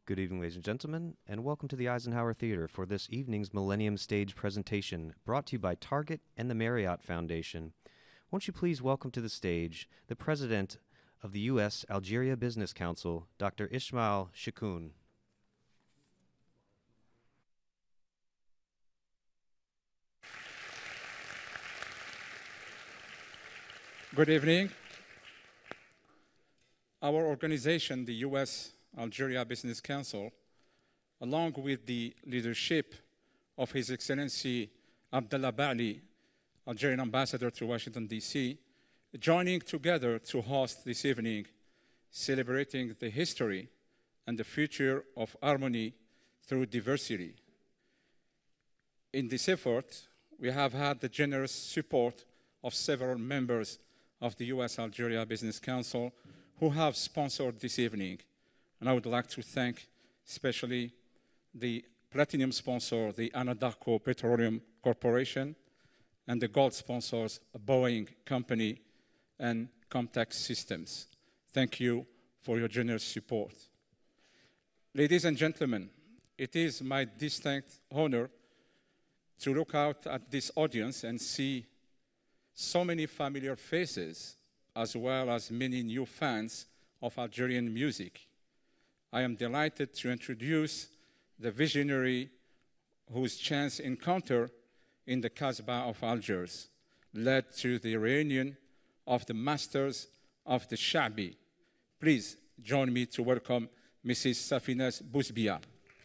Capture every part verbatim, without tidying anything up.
Good evening, ladies and gentlemen, and welcome to the Eisenhower Theater for this evening's Millennium stage presentation, brought to you by Target and the Marriott Foundation. Won't you please welcome to the stage the President of the U S Algeria Business Council, Doctor Ismail Shikoun. Good evening. Our organization, the U S Algeria Business Council, along with the leadership of His Excellency Abdallah Bali, Algerian Ambassador to Washington, D C, joining together to host this evening, celebrating the history and the future of harmony through diversity. In this effort, we have had the generous support of several members of the U S Algeria Business Council who have sponsored this evening. And I would like to thank especially the platinum sponsor, the Anadarko Petroleum Corporation, and the gold sponsors, Boeing Company and Comtax Systems. Thank you for your generous support. Ladies and gentlemen, it is my distinct honor to look out at this audience and see so many familiar faces, as well as many new fans of Algerian music. I am delighted to introduce the visionary whose chance encounter in the Casbah of Algiers led to the reunion of the masters of the Chaabi. Please join me to welcome Missus Safinas Bousbia.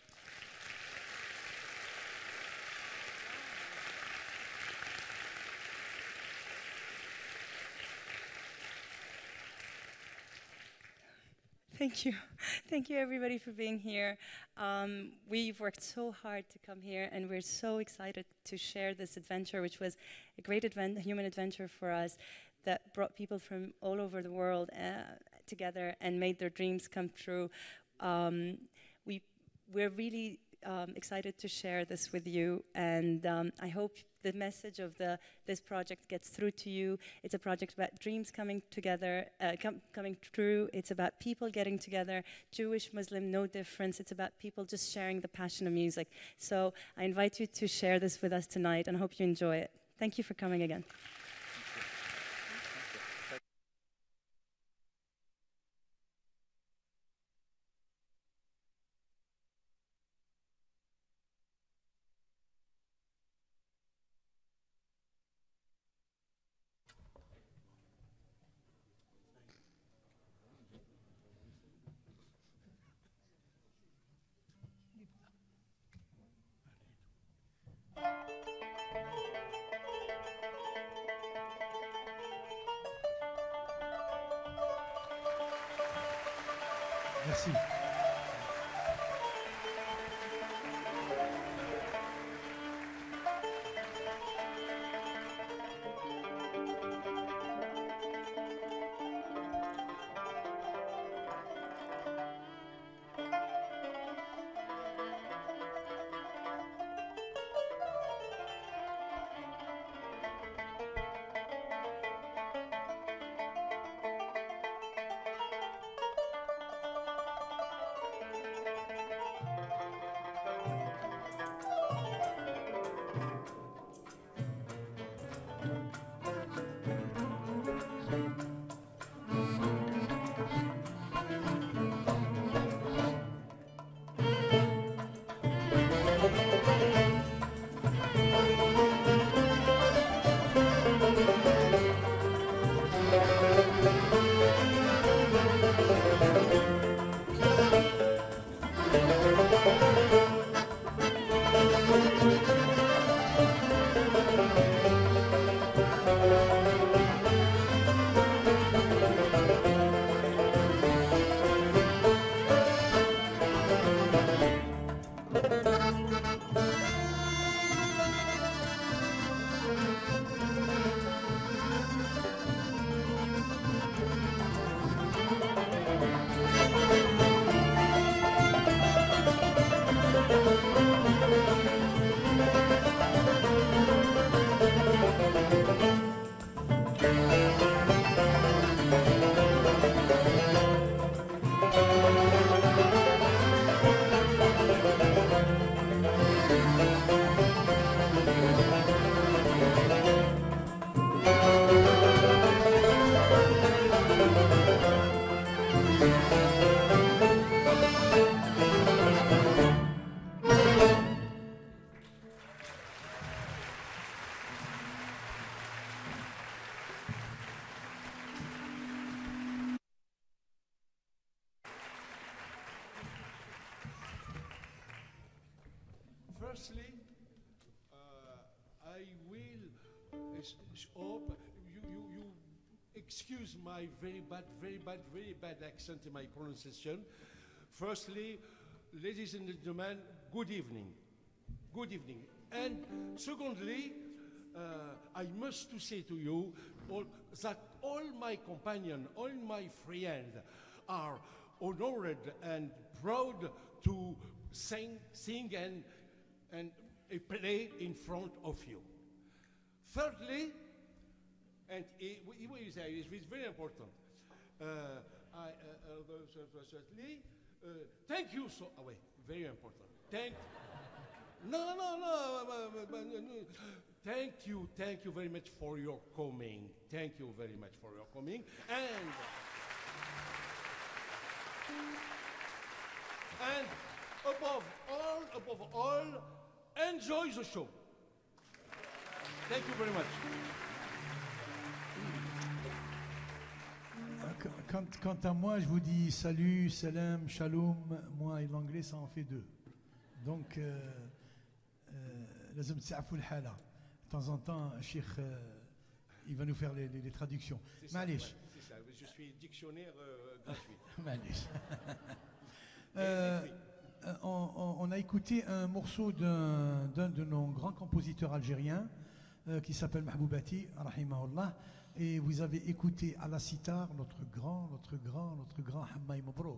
Thank you. Thank you, everybody, for being here. Um, we've worked so hard to come here, and we're so excited to share this adventure, which was a great advent, human adventure for us that brought people from all over the world uh, together and made their dreams come true. Um, we, we're really um, excited to share this with you, and um, I hope the message of the, this project gets through to you. It's a project about dreams coming together, uh, com coming true. It's about people getting together, Jewish, Muslim, no difference. It's about people just sharing the passion of music. So I invite you to share this with us tonight, and I hope you enjoy it. Thank you for coming again. Merci. firstly, uh, I will hope you, you, you excuse my very bad, very bad, very bad accent in my pronunciation. Firstly, ladies and gentlemen, good evening. Good evening. And secondly, uh, I must to say to you all, that all my companions, all my friends are honored and proud to sing, sing and, and play in front of you. Thirdly, and it, it, it's very important, uh, I, uh, uh, thirdly, uh, thank you so, oh wait, very important, thank, no, no, no, no, thank you, thank you very much for your coming, thank you very much for your coming, and, and above all, above all, enjoy the show. Thank you very much. Quant, quant à moi, je vous dis salut, salam, shalom. Moi et l'anglais, ça en fait deux. Donc, لازم تعرفوا الحالة. De temps en temps, Cheikh, il va nous faire les, les, les traductions. معليش. C'est ça, je suis dictionnaire euh, gratuit. معليش. euh, on, on, on a écouté un morceau d'un, d'un de nos grands compositeurs algériens euh, qui s'appelle Mahboubati, rahimahullah. Et vous avez écouté à la sitar notre grand, notre grand, notre grand Hammaï Mabrouk.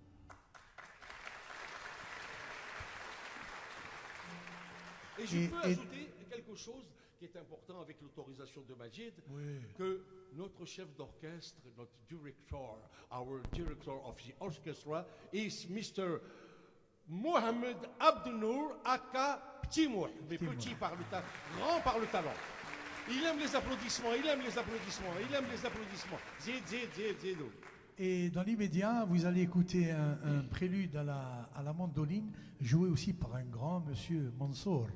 Et je et, peux et ajouter quelque chose qui est important avec l'autorisation de Majid, oui. Que notre chef d'orchestre, notre directeur, our director of the orchestra is Mister Mohamed Abdenour, aka Petit Mouh, mais petit par le talent, grand par le talent. Il aime les applaudissements, il aime les applaudissements, il aime les applaudissements. Zid, zid, zid, zid. Et dans l'immédiat, vous allez écouter un, un prélude à la, à la mandoline, joué aussi par un grand monsieur Mansour.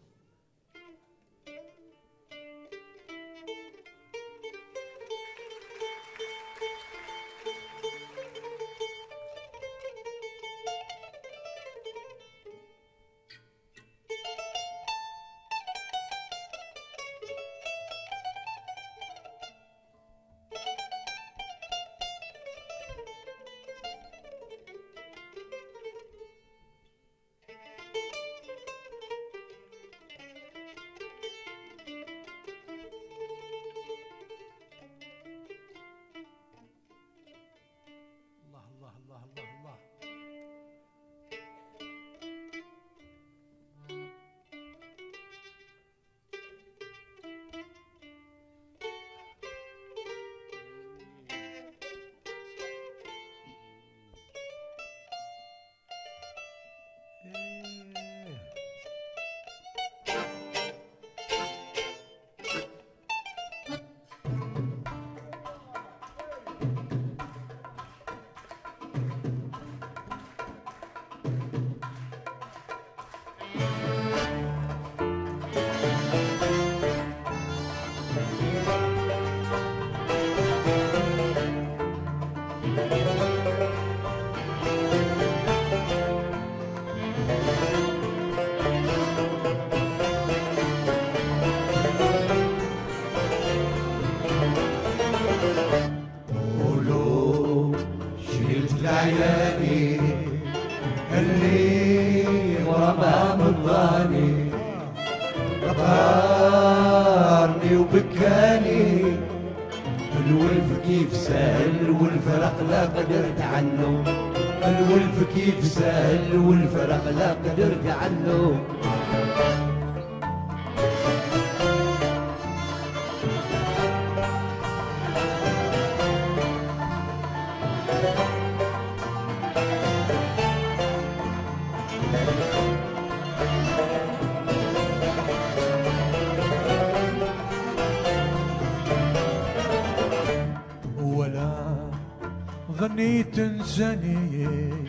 تنساني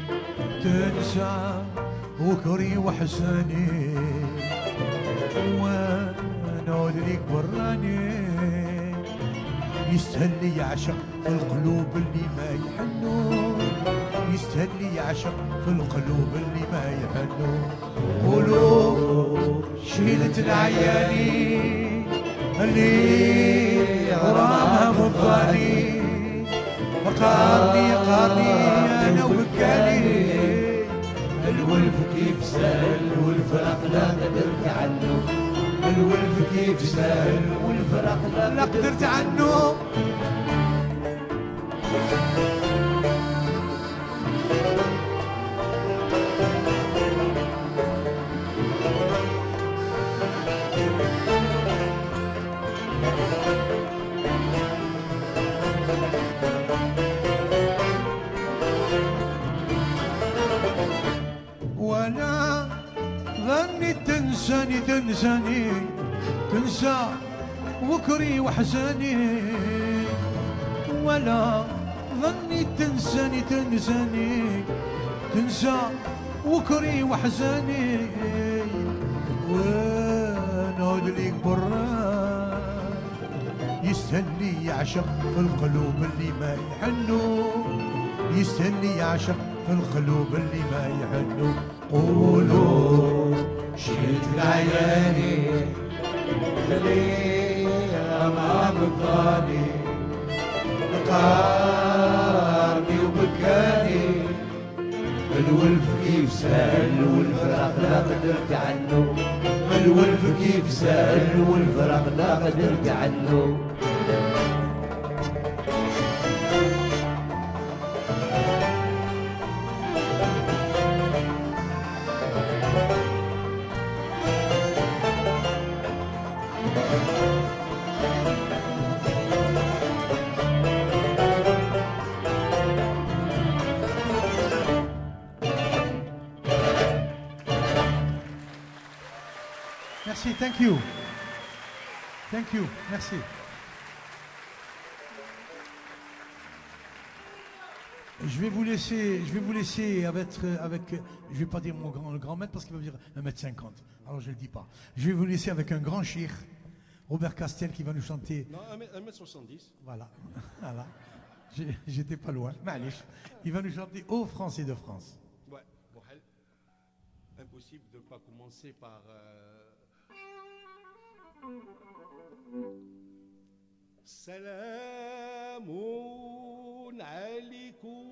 تنسى وكري وحساني وانا ادريك براني يستهل لي يعشق القلوب اللي ما يحنون يستهلي يعشق في القلوب اللي ما يحنوا. قولوا شيلة العيالي اللي غرامها مضاني، قارني قارني انا وبكالي. الولف كيف سهل والفرق لا قدرت عنه، الولف كيف سهل والفرق لا قدرت عنه. ولا ظني تنساني تنساني تنسى وكري وحزاني، ولا ظني تنساني تنساني تنسى وكري وحزاني. ونعود ليك برا يستهلي يعشق في القلوب اللي ما يحنوا، يستهلي يعشق في القلوب اللي ما يحنوا. قولوا شيلت العياني اللي ما بطاني، قارني وبكاني. الولف كيف سهل والفرق لا قدرت عنه، الولف كيف سهل والفرق لا قدرت عنه. Merci, thank you. Thank you, merci. Je vais vous laisser, je vais vous laisser avec, avec je vais pas dire mon grand, le grand maître parce qu'il va me dire un mètre cinquante. Alors je le dis pas. Je vais vous laisser avec un grand chir, Robert Castel, qui va nous chanter. Non, un mètre soixante-dix. Voilà, voilà. J'ai- J'étais pas loin. معليش. Il va nous chanter Ô Français de France. Ouais, bon, elle- impossible de ne pas commencer par. euh, سلام عليكم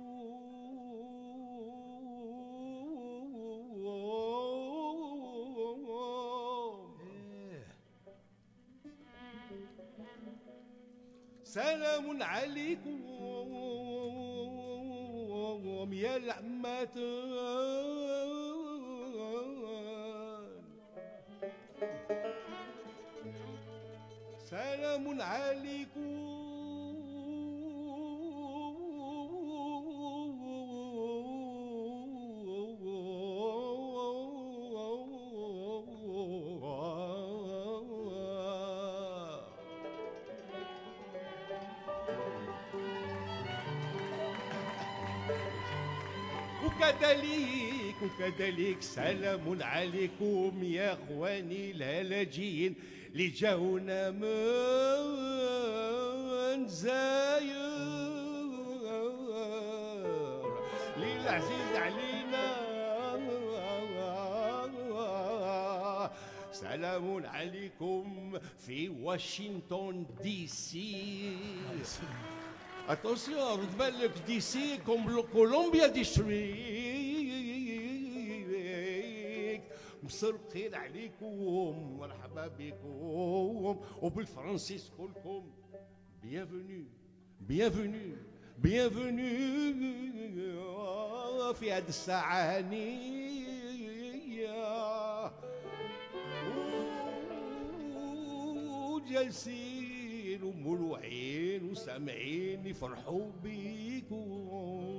سلام عليكم يا العماتان، سلام عليكم وكذلك وكذلك سلام عليكم يا اخواني الهلاجين اللي جاونا من زاير، للعزيز علينا سلام عليكم في واشنطن دي سي. Attention, رد بالك دي سي كوم كولومبيا ديستريكت. مسرقين عليكم مرحبا بكم وبالفرنسيس كلكم. بيانفوني بيانفوني بيانفوني في هذه الساعة هنية وجالسين ومولوعين وسامعين يفرحوا بيكم.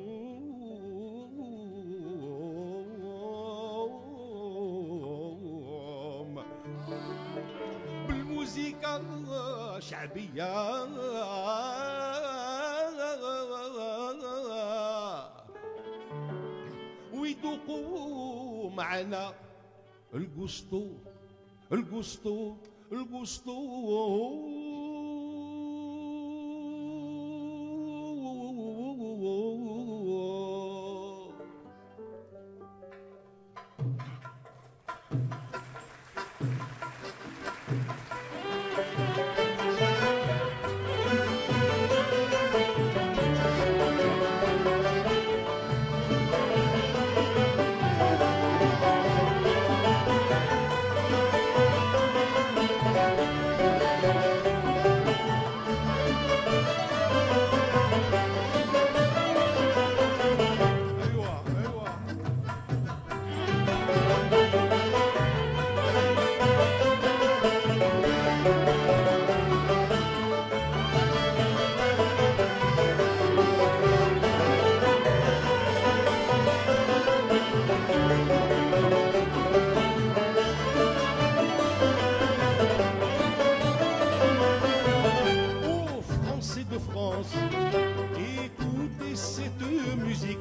بالموسيقى شعبية ويذوقوا معنا القسطو القسطو القسطو.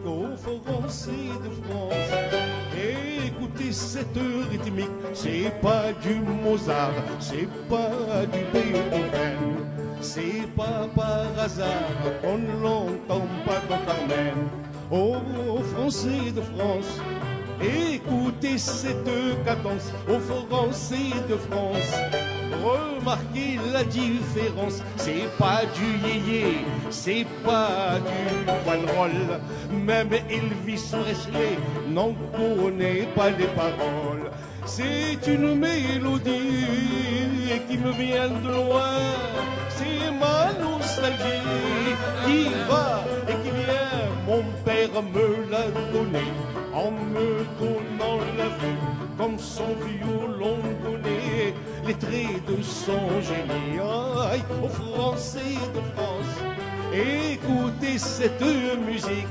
aux Français de France. Écoutez cette rythmique, c'est pas du Mozart, c'est pas du Beethoven, c'est pas par hasard qu'on ne l'entend pas dans Carmen. Aux Français de France, écoutez cette cadence, aux Français de France. Remarquez la différence, c'est pas du yéyé, c'est pas du roll. Même Elvis Presley n'en connaît pas les paroles. C'est une mélodie qui me vient de loin, c'est ma nostalgie qui va et qui vient. Mon père me l'a donné en me donnant la vue, comme son violon donnait les traits de son génie. Aïe, aux Français de France, écoutez cette musique.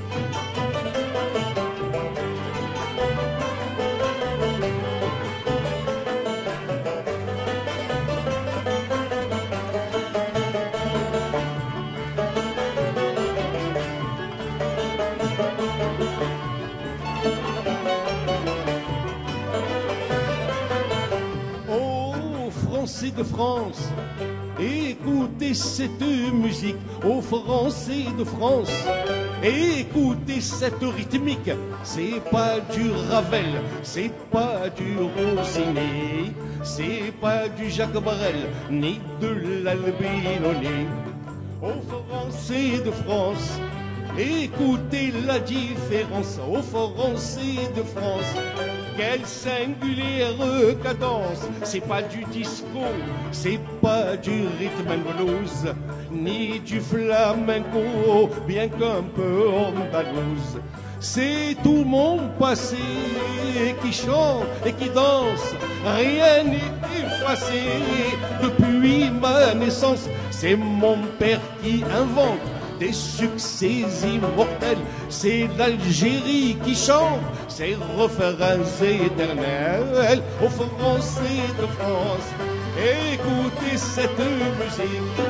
Français de France, écoutez cette musique, aux Français de France, écoutez cette rythmique, c'est pas du Ravel, c'est pas du Rossini, c'est pas du Jacques Brel, ni de l'Albinoni. Aux Français de France, écoutez la différence, aux Français de France. Quelle singulière cadence, c'est pas du disco, c'est pas du rhythm and blues, ni du flamenco, bien qu'un peu andalouse. C'est tout mon passé qui chante et qui danse, rien n'est effacé depuis ma naissance. C'est mon père qui invente des succès immortels, c'est l'Algérie qui chante ses refrains éternels. Aux Français de France, écoutez cette musique.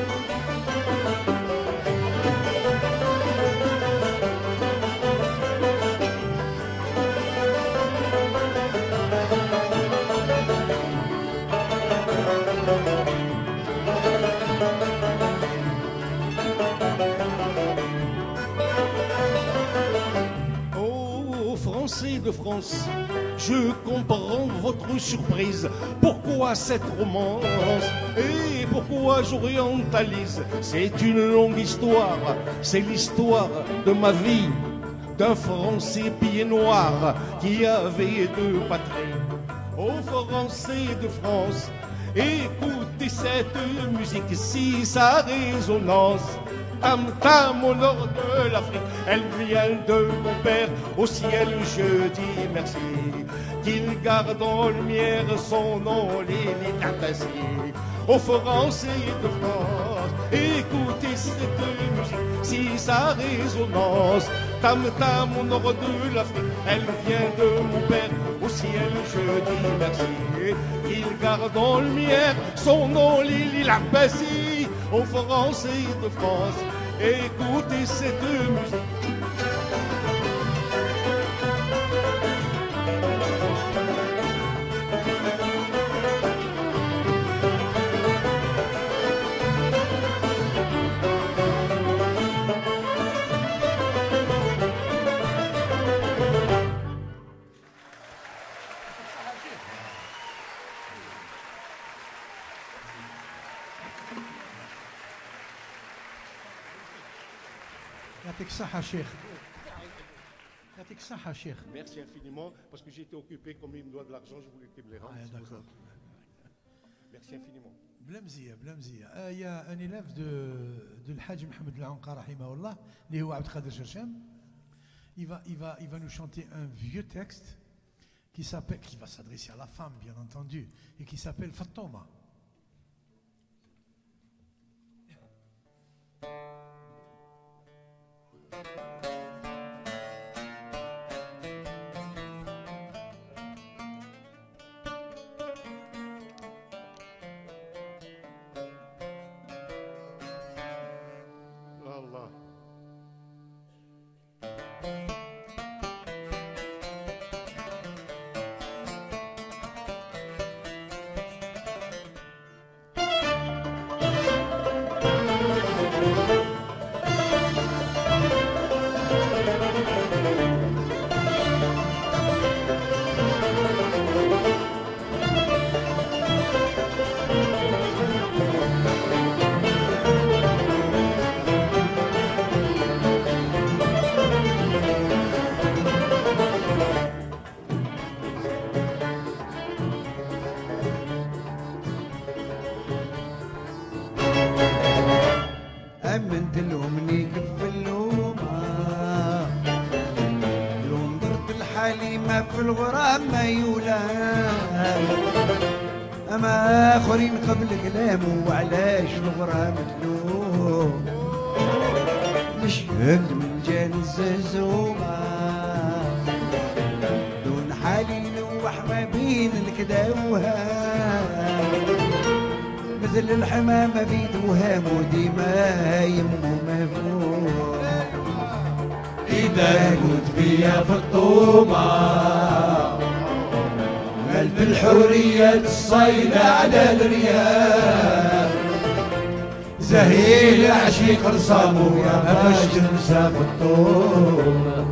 De France, je comprends votre surprise. Pourquoi cette romance et pourquoi j'orientalise? C'est une longue histoire, c'est l'histoire de ma vie, d'un Français pied noir qui avait deux patries. Aux Français de France, écoutez cette musique, si sa résonance. Tam tam au nord de l'Afrique, elle vient de mon père. Au ciel je dis merci, qu'il garde en lumière son nom, les ainsi. Aux Français de France, écoutez cette musique, si sa résonance. Tam tam au nord de l'Afrique, elle vient de mon père. Au ciel je dis merci, qu'il garde en lumière son nom, les ainsi. Aux Français de France, écoutez cette musique. Merci infiniment, parce que j'étais occupé, comme il me doit de l'argent, je voulais qu'il me les rende. Ah, d'accord. Merci infiniment. بلمزية بلمزية آه يا un élève de de الحاج محمد العنقا رحمه الله اللي هو عبد القادر شرشام. Il va il va il va nous chanter un vieux texte qui s'appelle, qui va s'adresser à la femme bien entendu, et qui s'appelle Fatoma. حالي ما في الغرام ما يولام، أما آخرين قبل كلامه وعلاش في الغرام تلوم. نشهد من جان الززومة دون حالي نوح ما بين الكدا وهام، مثل الحمامة في توهام وديما يمو مفهوم. إذا كنت بيا في الطومة قلب الحرية الصيدة على الرياح، زهيل عشيق رصامو يا باش تنسى في الطومة.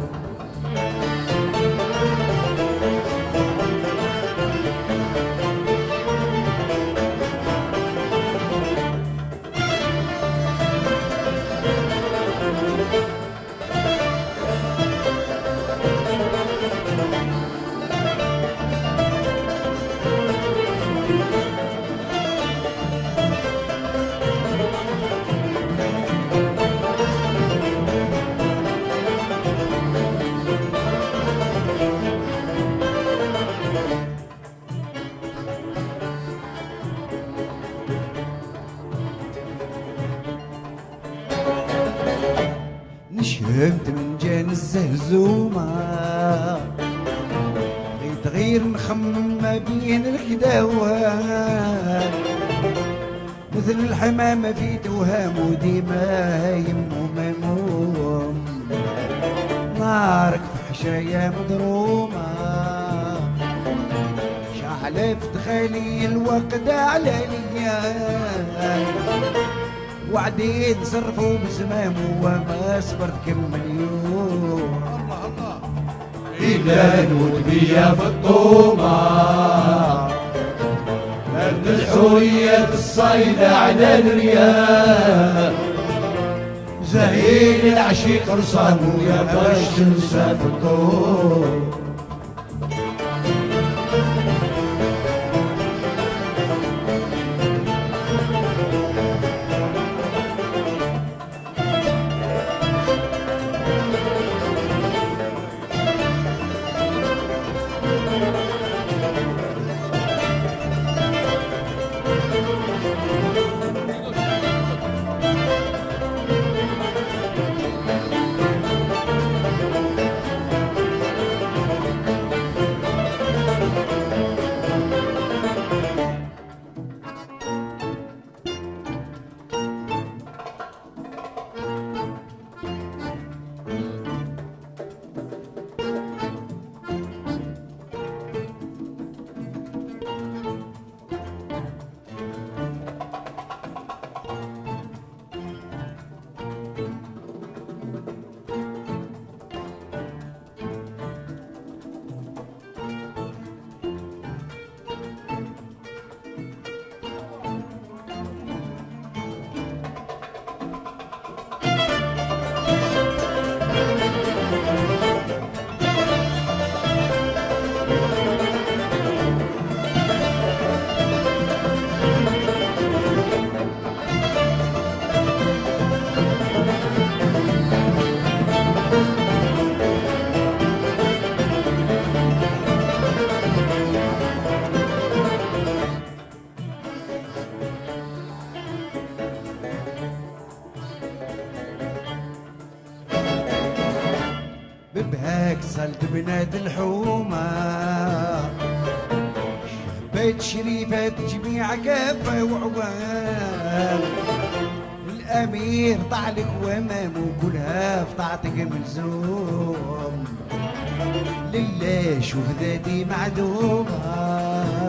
نشهمت من جان الزهزومة غير نخمم ما بين الكداوات، مثل الحمامة في توهام وديما يمو مموم. نارك في حشايا مضرومة شعلفت خالي الوقت على ليال، وعدين صرفوا بزمامه وما صبرت كم مليون. الله الله إذا نود بيا في الطومة قد الحرية الصيدة على الرياح، زهيل العشيق رصامو يا باش تنسى في الطوم. ببهاك صلت بنات الحومة بيت شريفة جميع كافة وعوام، الأمير طعلك ومامه كلها في طاعتك ملزوم. لله شوف ذاتي معدومة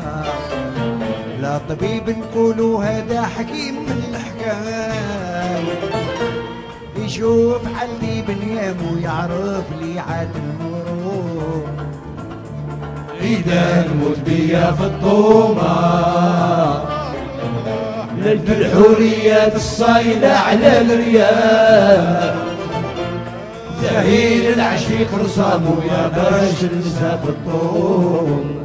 لا طبيب نقولوا هذا حكيم من الحكام، يشوف حالي بنيام ويعرف لي عاد المرور. إذا نموت بيا في الطومة نلقى الحرية الصايلة على الرياح، زهير العشيق رصامو يا باش ننسى في الطوم.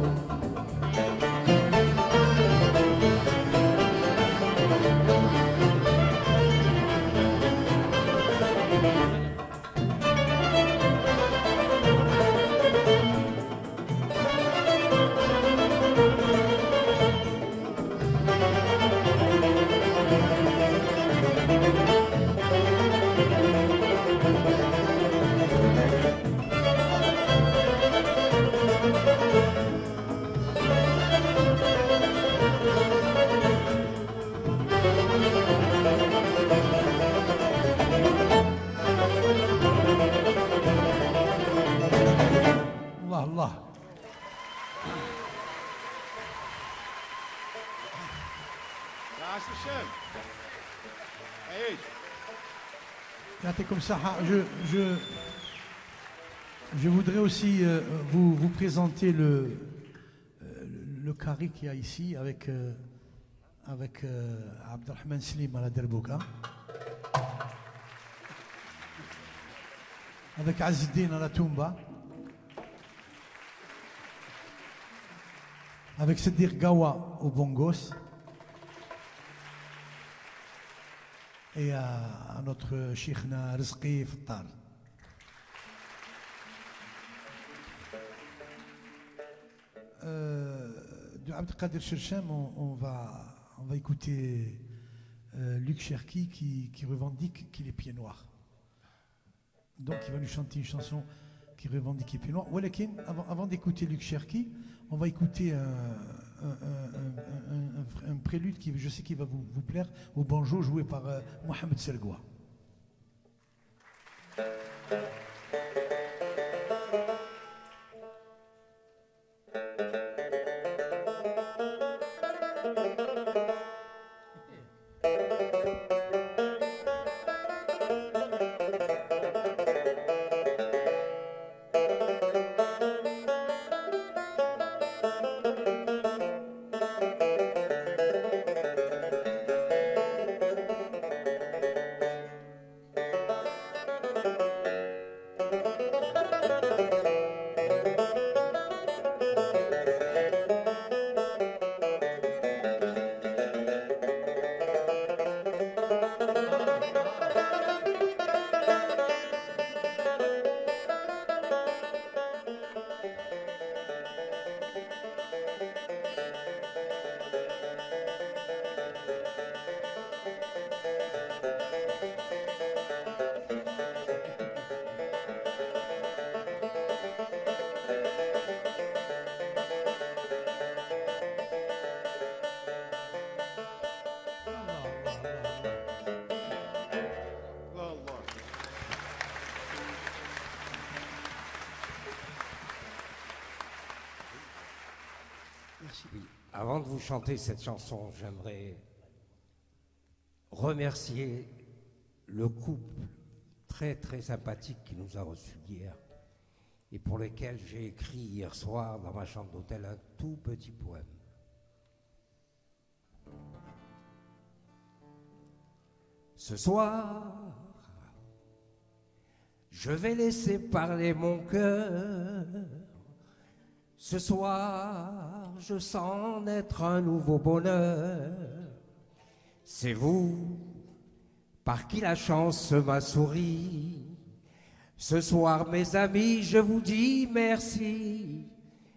الله الله. يعطيكم الصحة. Je, je, je voudrais aussi euh, vous, vous présenter le, euh, le carré qu'il y a ici avec, euh, avec euh, Abdelrahman Slim à la derbouka, avec Azzdin à la tumba, avec Sedir Gawa au bongos, et à, à notre Cheikhna Rizqi Fattar. Euh, de Abdelkader Cherchem, on, on, va, on va écouter euh, Luc Cherki qui, qui revendique qu'il est pied noir. Donc il va nous chanter une chanson qui revendique qu'il est pied noir. Walakin, avant, avant d'écouter Luc Cherki, on va écouter un, un, un, un, un, un prélude qui, je sais qu'il va vous, vous plaire, au banjo joué par euh, Mohamed Sergoua. Oui. Avant de vous chanter cette chanson, j'aimerais remercier le couple très très sympathique qui nous a reçus hier et pour lequel j'ai écrit hier soir dans ma chambre d'hôtel un tout petit poème. Ce soir, je vais laisser parler mon cœur. Ce soir, je sens naître un nouveau bonheur. C'est vous, par qui la chance m'a souri. Ce soir, mes amis, je vous dis merci,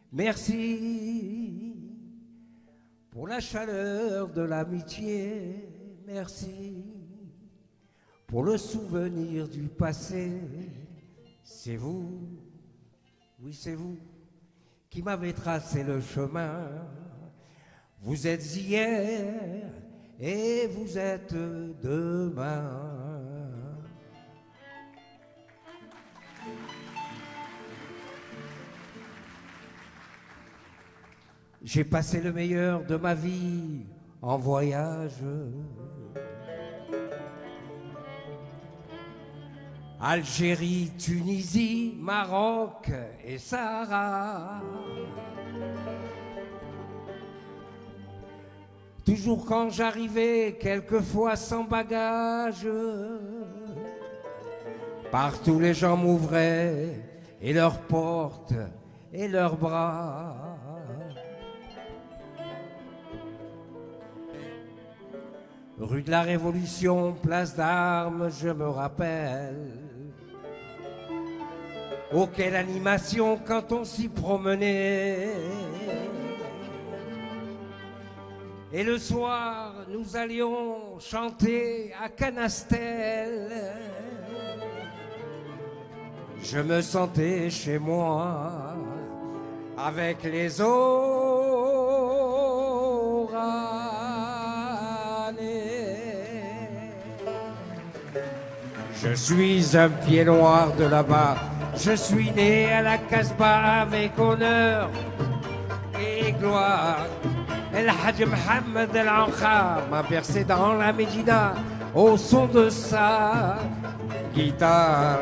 merci pour la chaleur de l'amitié, merci pour le souvenir du passé. C'est vous, oui c'est vous, qui m'avez tracé le chemin. Vous êtes hier et vous êtes demain. J'ai passé le meilleur de ma vie en voyage. Algérie, Tunisie, Maroc et Sahara. Toujours quand j'arrivais, quelquefois sans bagage, partout les gens m'ouvraient et leurs portes et leurs bras. Rue de la Révolution, place d'Armes, je me rappelle. Oh, quelle animation quand on s'y promenait. Et le soir, nous allions chanter à Canastel. Je me sentais chez moi avec les Oranais. Je suis un pied noir de là-bas Je suis né à la Casbah avec honneur et gloire. El Hadj Mohamed El Ankha m'a bercé dans la Médina au son de sa guitare.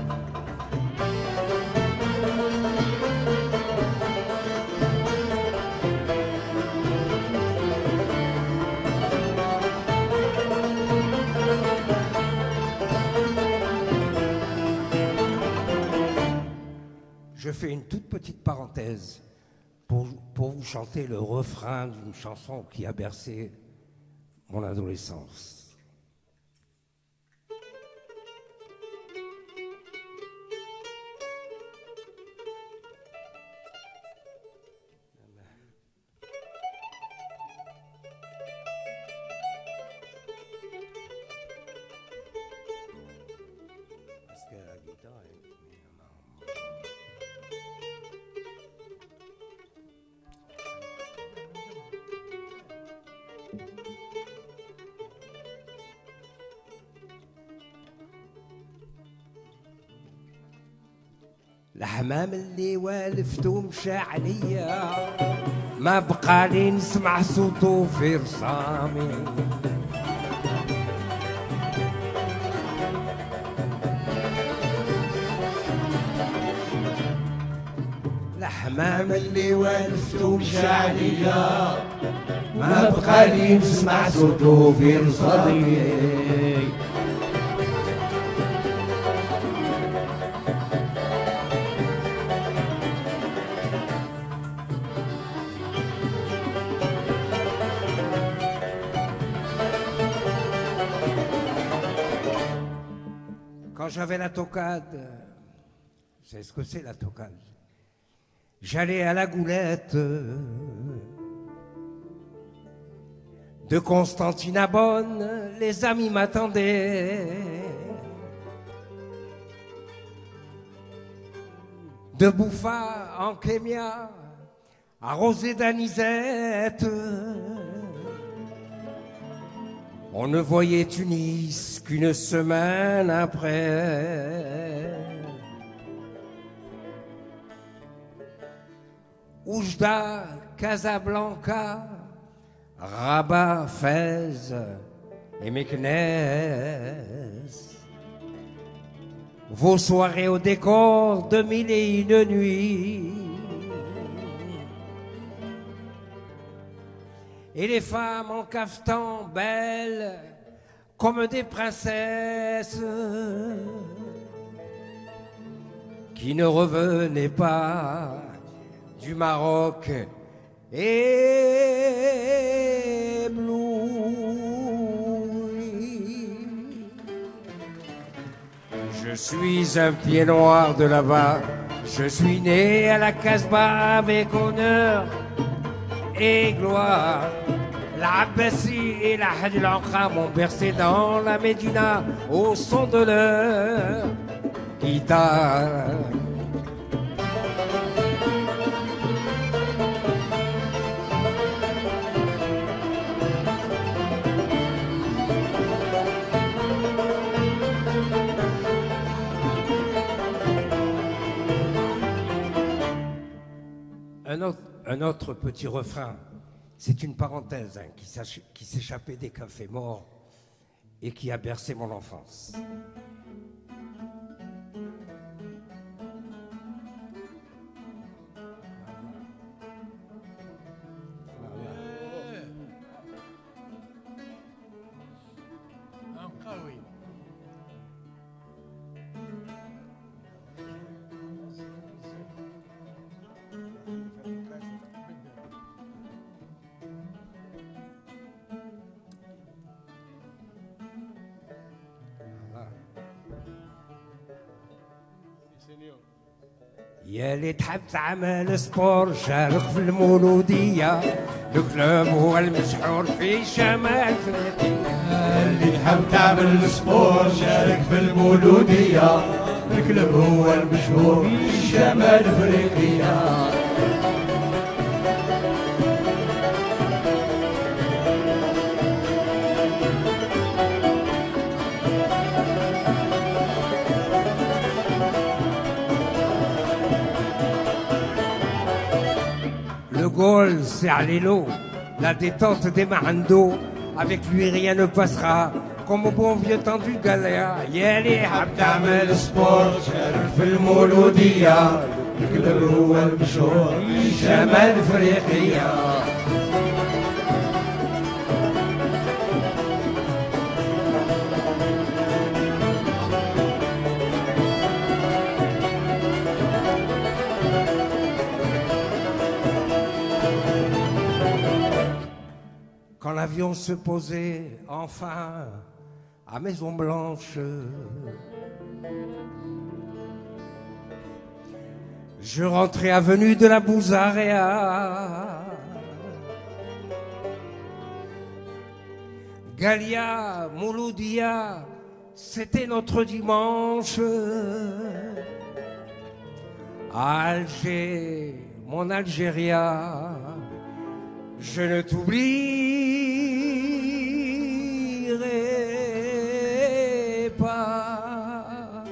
Je fais une toute petite parenthèse pour, pour vous chanter le refrain d'une chanson qui a bercé mon adolescence. Parce que la guitare est... الحمام اللي والفته مشى عليا ما بقى لي نسمع صوته في رصامي الحمام اللي والفته مشى عليا ما بقى لي نسمع صوته في رصامي. Quand j'avais la tocade, vous savez ce que c'est la tocade? J'allais à la goulette de Constantine à Bonne, les amis m'attendaient. De Bouffa en Kémia, arrosé d'anisette, on ne voyait Tunis qu'une semaine après. Oujda, Casablanca, Rabat, Fès et Meknès. Vos soirées au décor de mille et une nuits. Et les femmes en cafetan belles comme des princesses qui ne revenaient pas du Maroc éblouis. Je suis un pied noir de là-bas, je suis né à la Casbah avec honneur et gloire. L'Abbasi et la Hadj al-Ankha m'ont bercé dans la Médina au son de leur guitare. Un autre, un autre petit refrain, c'est une parenthèse hein, qui s'échappait des cafés morts et qui a bercé mon enfance. يا اللي تحب تعمل سبور شارك في المولودية، الكلوب هو المشهور في شمال افريقيا. اللي تحب تعمل سبور شارك في المولودية، الكلوب هو المشهور في شمال افريقيا. Gaulle, c'est Allélo, la détente des marando. Avec lui rien ne passera, comme au bon vieux temps du galéa. يالي حاب تعمل سبور شارك في المولودية، الكبر هو المشهور شمال افريقيا. Quand l'avion se posait enfin à Maison Blanche, je rentrais avenue de la Bouzarea. Galia, Mouloudia, c'était notre dimanche. Alger, mon Algéria, je ne t'oublierai pas.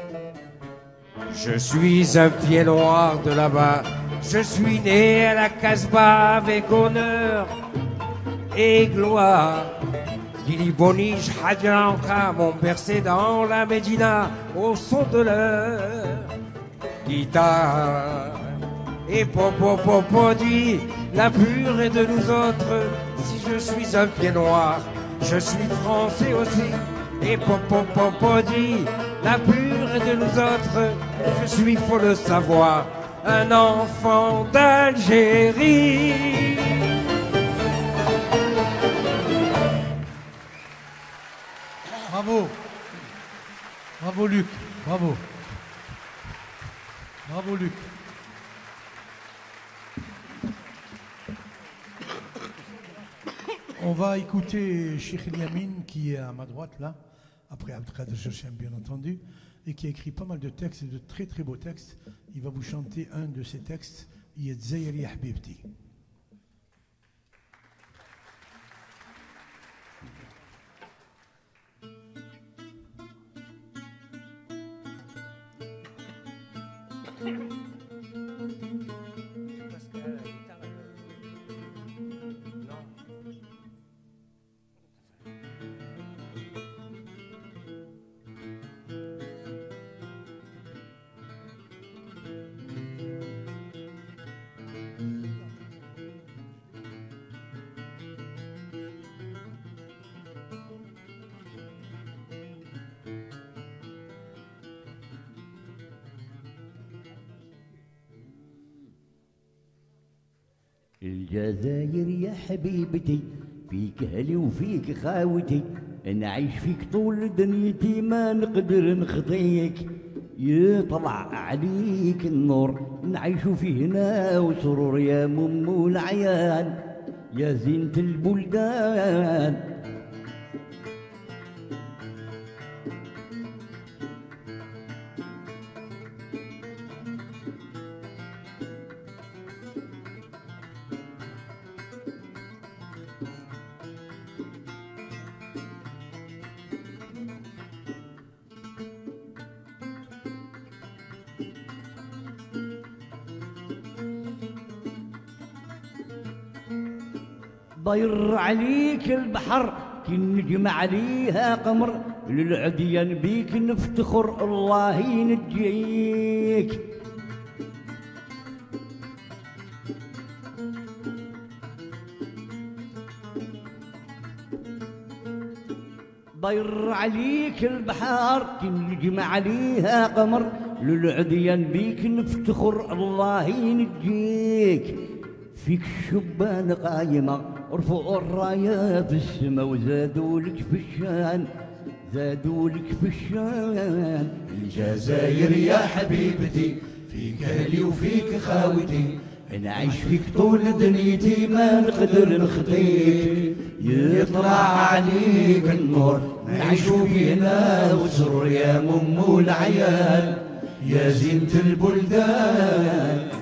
Je suis un pied noir de là-bas. Je suis né à la Casbah avec honneur et gloire. Lili Boni, Hadjanka m'ont bercé dans la Médina au son de leur guitare. Et Popo Popo dit, la pure est de nous autres. Si je suis un pied noir, je suis français aussi. Et Popo Popo dit, la pure est de nous autres. Je suis, faut le savoir, un enfant d'Algérie. Bravo. Bravo Luc. Bravo. Bravo Luc. On va écouter Cheikh Yamin qui est à ma droite là, après Abdelkader Cherchem bien entendu, et qui a écrit pas mal de textes, de très très beaux textes. Il va vous chanter un de ses textes, Yedzaïri Habibti. الجزائر يا حبيبتي فيك اهلي وفيك خاوتي، نعيش فيك طول دنيتي ما نقدر نخطيك، يطلع عليك النور نعيش فيه هنا وسرور يا مم العيان يا زينة البلدان. ضير عليك البحر كنجم عليها قمر، للعديان بيك نفتخر الله ينجيك. ضير عليك البحر كنجم عليها قمر، للعديان بيك نفتخر الله ينجيك. فيك الشبان قايمة رفعوا الراية في السما وزادوا لك في الشان، زادوا لك في الشان. الجزائر يا حبيبتي فيك اهلي وفيك خاوتي، نعيش فيك طول دنيتي ما نقدر نخطيك، يطلع عليك النور نعيشوا فينا وسرور يا مم العيال يا زينة البلدان.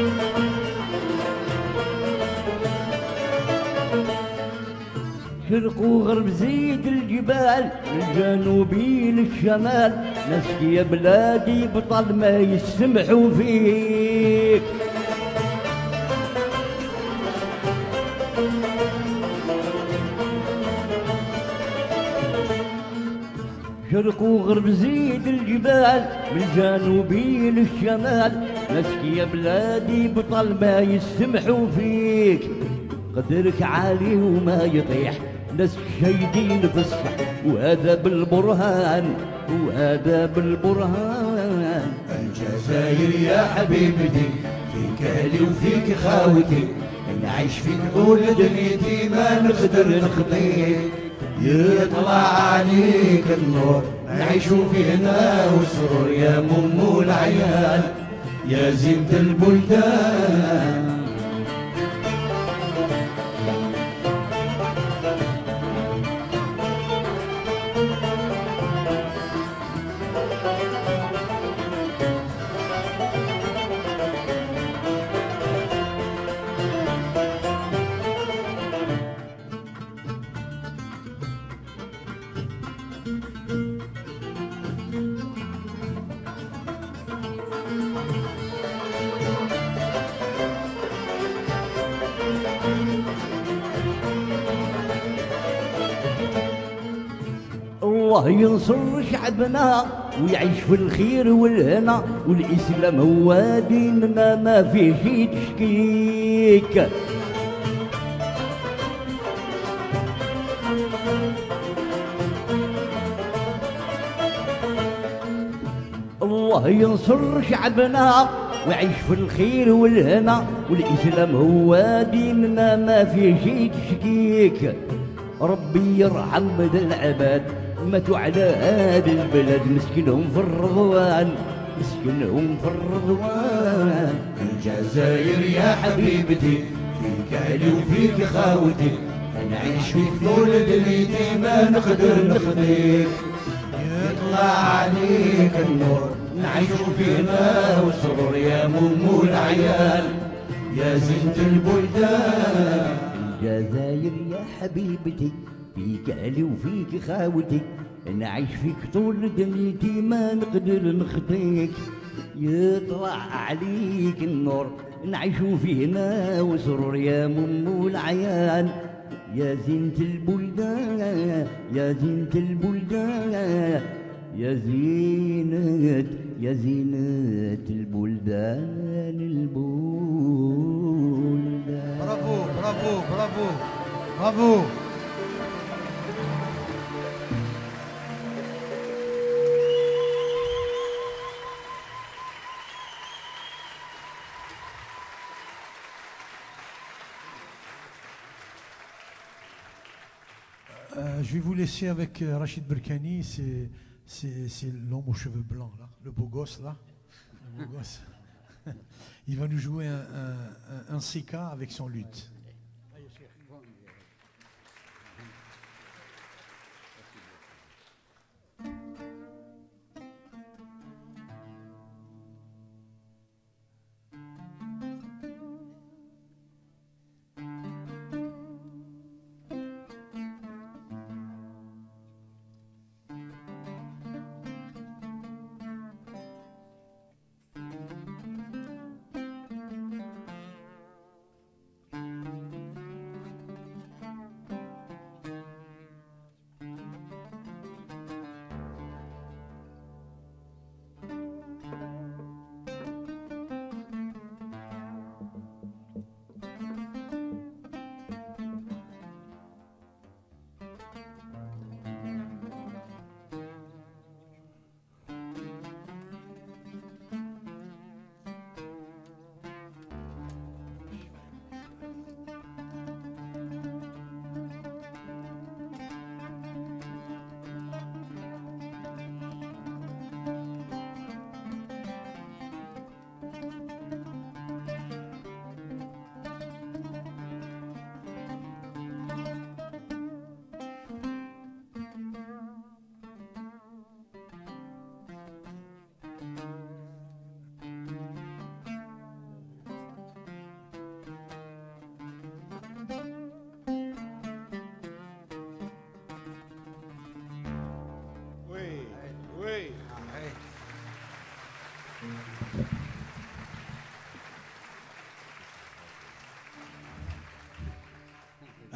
شرق وغرب زيد الجبال من الجنوبي للشمال، ناسك يا بلادي بطل ما يسمحوا فيك. شرق وغرب زيد الجبال من الجنوبي للشمال، ناسك يا بلادي بطل ما يسمحوا فيك. قدرك عالي وما يطيح، ناس شايدين بصح، وهذا بالبرهان وهذا بالبرهان. الجزائر يا حبيبتي فيك اهلي وفيك خاوتي، نعيش فيك طول دنيتي ما نقدر نخطيك. يطلع عليك النور نعيشو فينا وسرور يا مم العيال يا زينة البلدان. الله ينصر شعبنا ويعيش في الخير والهنا، والإسلام هو ديننا ما فيه شي تشكيك. الله ينصر شعبنا ويعيش في الخير والهنا، والإسلام هو ديننا ما فيه شي تشكيك. ربي يرحم ذا العباد ماتوا على هذا البلد، مسكنهم في الرضوان مسكنهم في الرضوان. الجزائر يا حبيبتي فيك اهلي وفيك خاوتي، نعيش فيك طول دنيتي ما نقدر نخطيك. يطلع عليك النور نعيشو فينا وسرور يا مم العيال يا زينة البلدان. الجزائر يا حبيبتي فيك اهلي وفيك خاوتي، نعيش فيك طول دنيتي ما نقدر نخطيك. يطلع عليك النور نعيشو فينا وسرور يا مم العيال يا زينة البلدان يا زينة البلدان يا زينة يا زينة البلدان البلدان. برافو برافو برافو برافو. Euh, je vais vous laisser avec euh, Rachid Berkani, c'est, c'est, c'est l'homme aux cheveux blancs, là, le beau gosse, là. Le beau gosse. Il va nous jouer un, un, un, un C K avec son luth.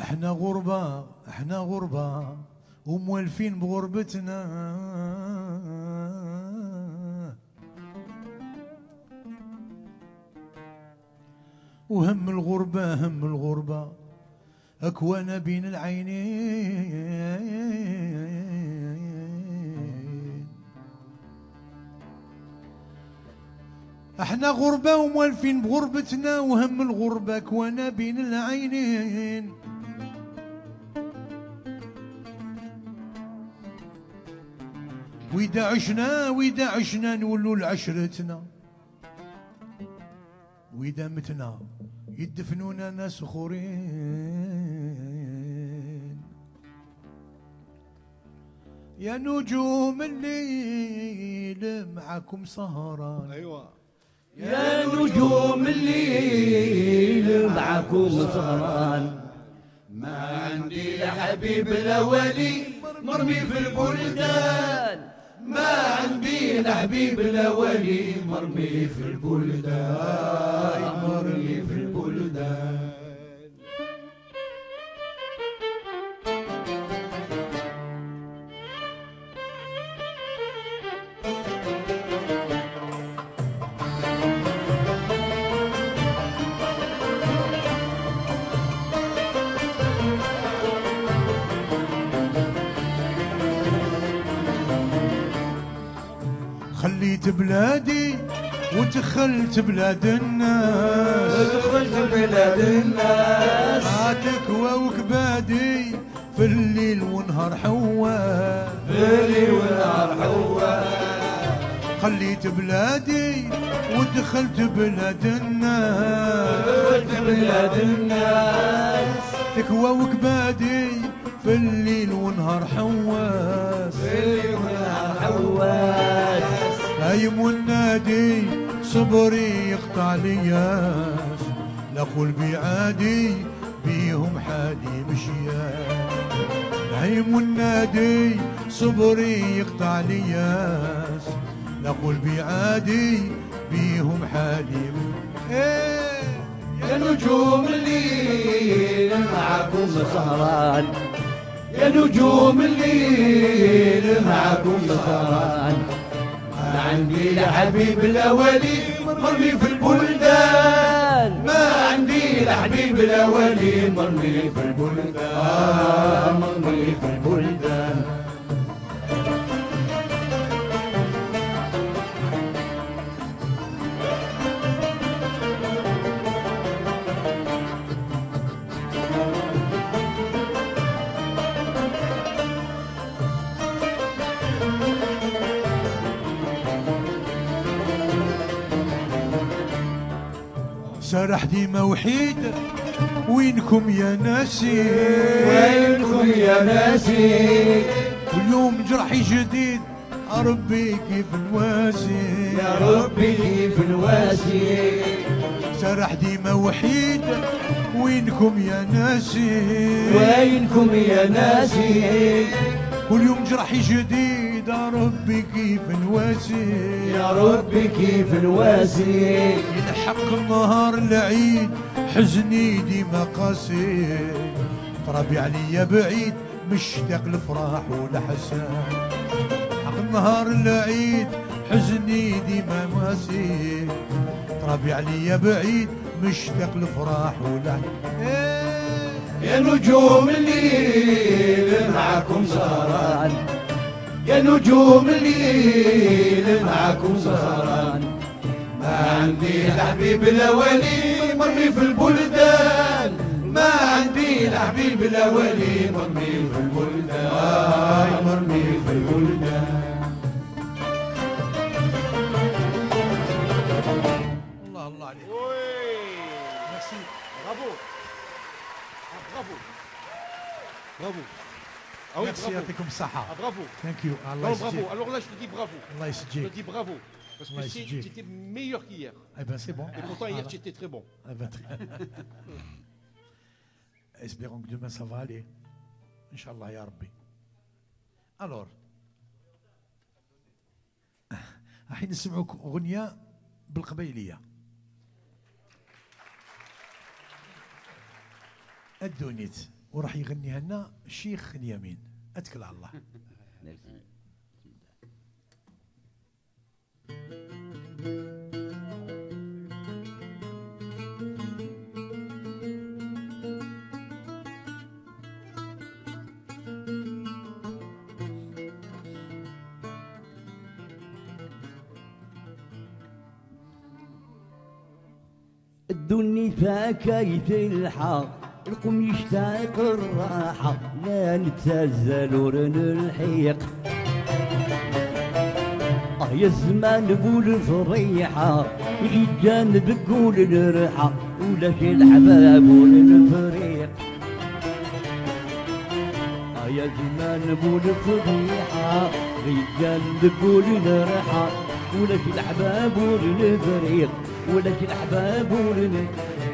احنا غربة احنا غربة وموالفين بغربتنا، وهم الغربة هم الغربة أكوانا بين العينين. احنا غربة وموالفين بغربتنا، وهم الغربة أكوانا بين العينين. وإذا عشنا وإذا عشنا نولوا لعشرتنا، وإذا متنا يدفنونا ناس أخرين. يا نجوم الليل معكم سهران، ايوه يا نجوم الليل معكم سهران، ما عندي لا حبيب لا ولي مرمي في البلدان، ما عندي لا حبيب لا ولي مرمي في البلدان، مرمي في البلدان. خليت بلادي ودخلت بلاد الناس، دخلت بلاد الناس، عاتكوى وكبادي في الليل ونهار حوا، في الليل ونهار حوا. خليت بلادي ودخلت بلاد الناس، دخلت بلاد الناس، تكوى وكبادي في الليل ونهار حواس، في الليل ونهار حواس. هايم والنادي صبري يقطع لياس، لا قلبي عادي بيهم حالي مشياس. هايم والنادي صبري يقطع لياس، لا قلبي عادي بيهم حالي ايه يا نجوم الليل معكم سهران، يا نجوم الليل معكم سهران، ما عندي لا حبيب لا ولي مرمي في البلدان، ما عندي لا حبيب لا ولي مرمي في البلدان، مرمي في البلدان. سرح ديما وحيد وينكم يا ناسي، وينكم يا ناسي، واليوم جرحي جديد ربي كيف نواسي، يا ربي كيف نواسي. سرح ديما وحيد وينكم يا ناسي، وينكم يا ناسي، واليوم جرحي جديد ربي كيف نواسي، يا ربي كيف نواسي. يلحق النهار العيد حزني ديما قاسي، تربي عليا بعيد مشتاق لفرح والحسن. حق النهار العيد حزني ديما قاسي، تربي عليا بعيد مشتاق لفرح والحسن. يا نجوم الليل معكم سهران، يا نجوم الليل معكم سهران، ما عندي لا حبيب لا ولي مرمي في البلدان، ما عندي لا حبيب لا ولي مرمي في البلدان، مرمي في البلدان. الله الله عليك. Merci. Bravo. Ah, bravo. Bravo. Ah oui, Merci, bravo. يعطيكم الصحة. Ah, bravo. Thank you. الله Non, يسجيك. bravo. Alors là, je te dis bravo. الله Je te يسجيك. dis bravo. Parce Allah que c'est- يسجيك. tu étais meilleur qu'hier. Eh ben c'est bon. Et pourtant, hier, Voilà. tu étais très bon. Eh ben, très- Espérons que demain ça va aller. Inch'Allah ya Rabbi. Alors, الحين نسمعوك أغنية بالقبيلية. الدونيت. وراح يغنيها لنا الشيخ اليمين. اتكل على الله. الدنيا فاكيت الحق القوم يشتاق الراحة لا نتزل ورن الحيق. اه يا زمان بول الفريحة يجي جانب قول الريحة ولا شي الحباب والفريق. اه يا زمان بول الفريحة يجي جانب قول الريحة ولا شي الحباب والفريق ولا شي الحباب والفريق.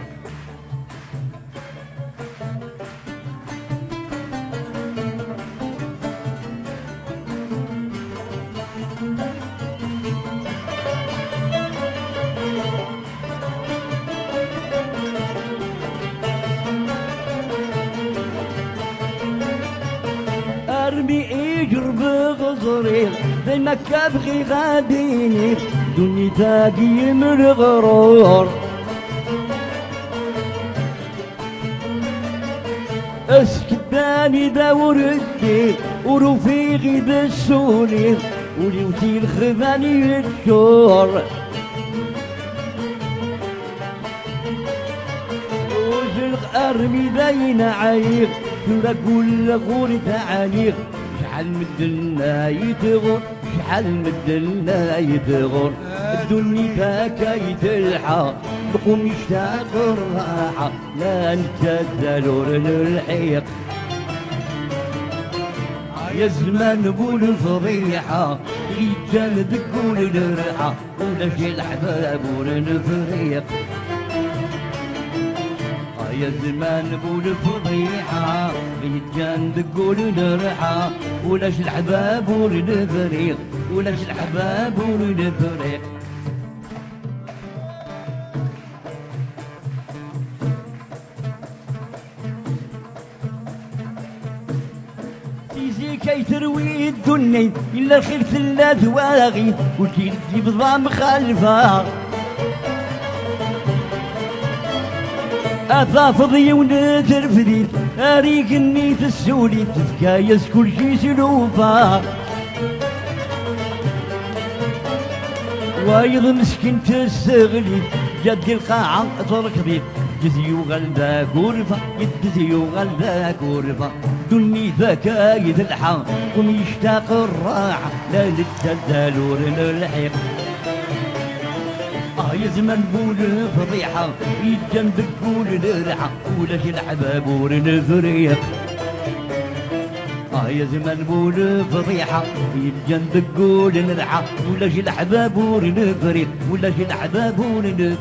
ارمي اجر بغزري زي ما كابغي غاديني دني تاقي من الغرور. اسكتاني داور الدين ورفيقي بالسولي وليوتي الخذاني الشور. وجلق ارمي بين عيق ولا كل غور تعاليق. شحال مدلنا يتغور شحال مدلنا يتغور. الدنيا فاكيت الحق القوم يشتاق الراحة لا نتزل ورن الحيق. يا زمان بول الفضيحة يجان ذكول الريحة ولا شي الحباب ورن الفريق. يا زمان بول الفضيحة يتجان دقول الريحة ولاش الحباب ورد الفريق ولاش الحباب ورد الفريق. تيزي كي تروي الدنيا إلا الخير ثلاث واغي وكي تجيب ضام خلفها. أفافضي ونترفديت أريق النيت السولي تتكايس كل شي سلوفا. وايض مسكين تستغلي جد القاعة تركضيت جزيو غلبا غرفة يدزيو غلبا غرفة. دني ذكايد الحق قم يشتاق الراحة لا نتزل ورن الحيق. اه يا زمان بول فضيحة يتجن بقول الريحة ولا شي الحباب ورن الفريق. اه يا زمان بول فضيحة يتجن بقول الريحة ولا شي الحباب ورن الفريق ولا شي الحباب ورن الفريق.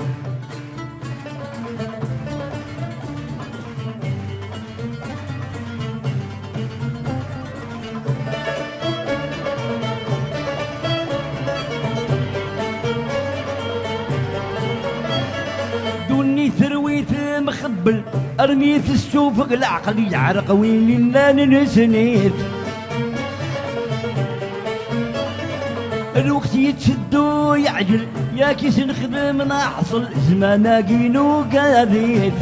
ثرويت مخبل ارميت السوفق العقل يعرق وين لا نسنيت. الوقت يتشدو يعجل يا كيس نخدم نحصل زمان اقينو قاذيت.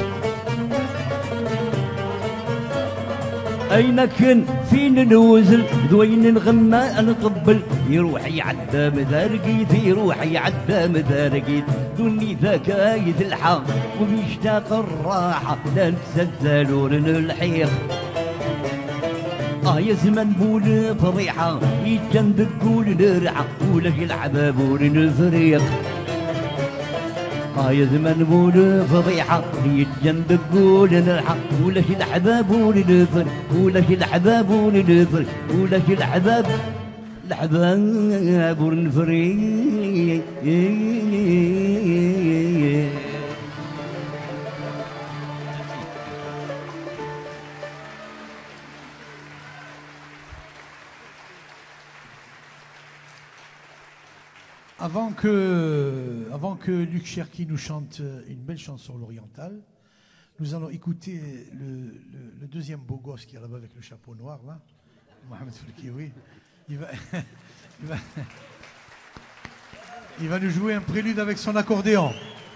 اين كن فين نوزل دوين نغمى نطبل يروح يعدى مدارقيت يروح يعدى مدارقيت. دني ذكايد الحق وبيشتاق الراحة لا نتزل ورن الحيق. اه يا زمان بول فضيحة يتجن بقول الريحة ولا شي الحباب ورن الفريق. اه يا زمان بول فضيحة يتجن بقول الريحة ولا شي الحباب ورن الفريق ولا شي الحباب ورن الفريق ولا شي الحباب الحباب ورن الفريق. Avant que, avant que Luc Cherki nous chante une belle chanson l'orientale, Nous allons écouter le, le, le deuxième beau gosse qui est là-bas avec le chapeau noir, là, Mohamed Foulkioui. Il va, il, va, il va nous jouer un prélude avec son accordéon.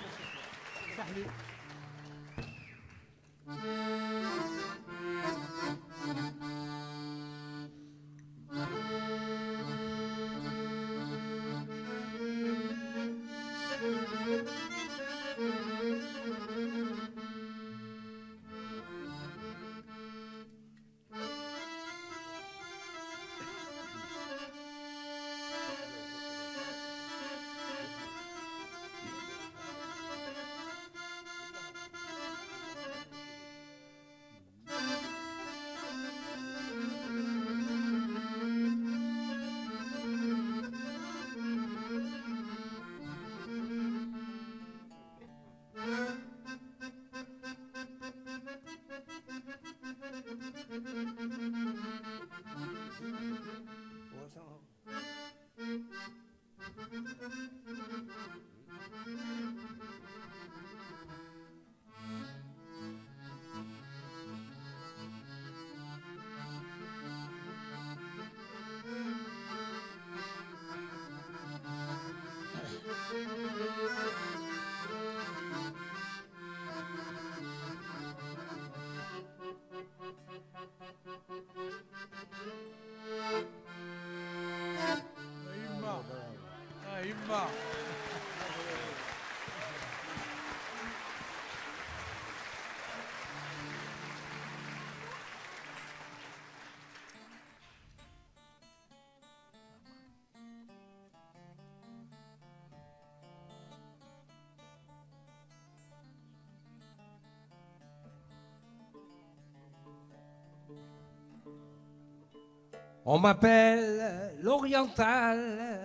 On m'appelle l'Oriental,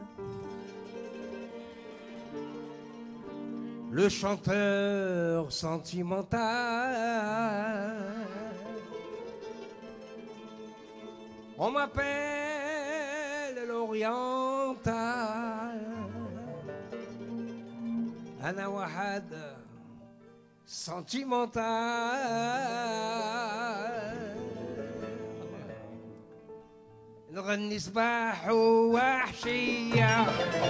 le chanteur sentimental. On m'appelle l'Oriental, Ana Wahad sentimental. نغني صباح وحشية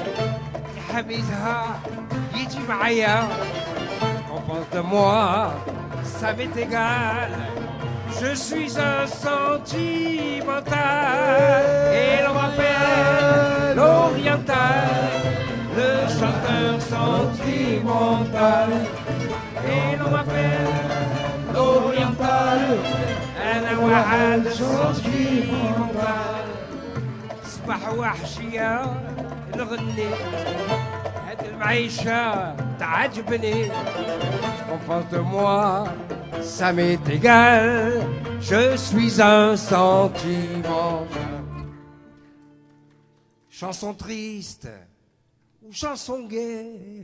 حبيتها يجي معايا. On pense de moi, ça m'est égal. Je suis un sentimental. Et l'on m'appelle l'Oriental, le chanteur sentimental. Et l'on m'appelle l'Oriental, أنا واحد sentimental. صباح وحشية نغني هاد المعيشة تعجبني. On pense de moi, ça m'est égal. Je suis un sentimental. Chanson triste ou chanson gaie,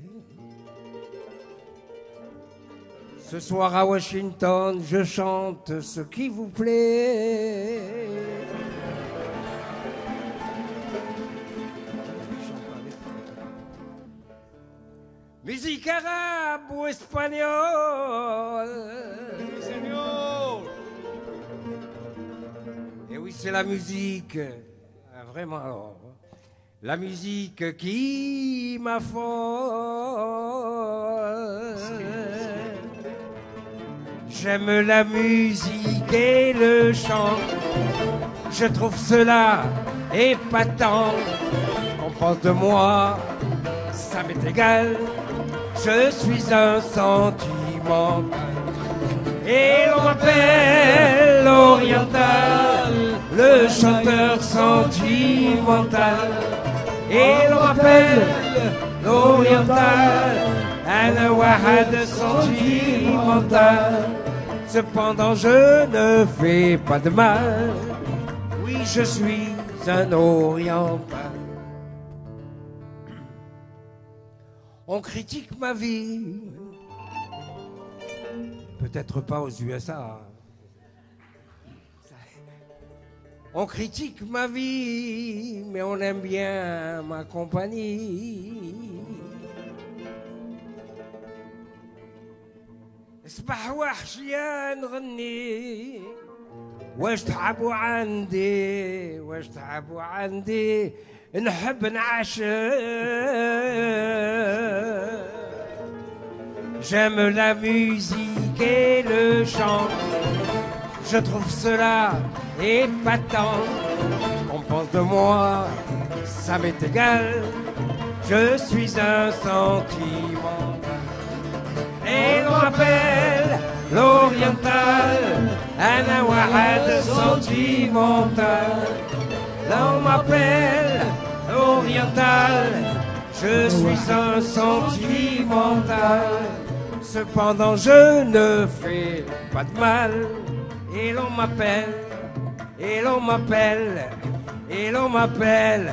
ce soir à Washington, je chante ce qui vous plaît. Musique arabe ou espagnole. Et oui, c'est la musique, ah, vraiment alors, la musique qui m'affole. J'aime la musique et le chant, je trouve cela épatant. On pense de moi, ça m'est égal. Je suis un sentimental. Et l'on m'appelle l'Oriental, le chanteur sentimental. Et l'on m'appelle l'Oriental, un wahad sentimental. Cependant je ne fais pas de mal. Oui, je suis un Oriental. On critique ma vie, peut-être pas aux U S A. On critique ma vie, mais on aime bien ma compagnie. اصبح وحشية نغني واش تعبوا عندي واش تعبوا عندي نحب نعشق. J'aime la musique et le chant, je trouve cela épatant. On pense de moi, ça m'est égal, je suis un sentiment. Et on m'appelle l'oriental, un wahad sentimental. Là on m'appelle l'oriental, je suis un sentimental. Cependant je ne fais pas de mal. Et l'on m'appelle, et l'on m'appelle, et l'on m'appelle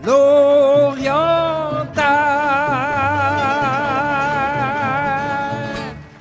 l'oriental.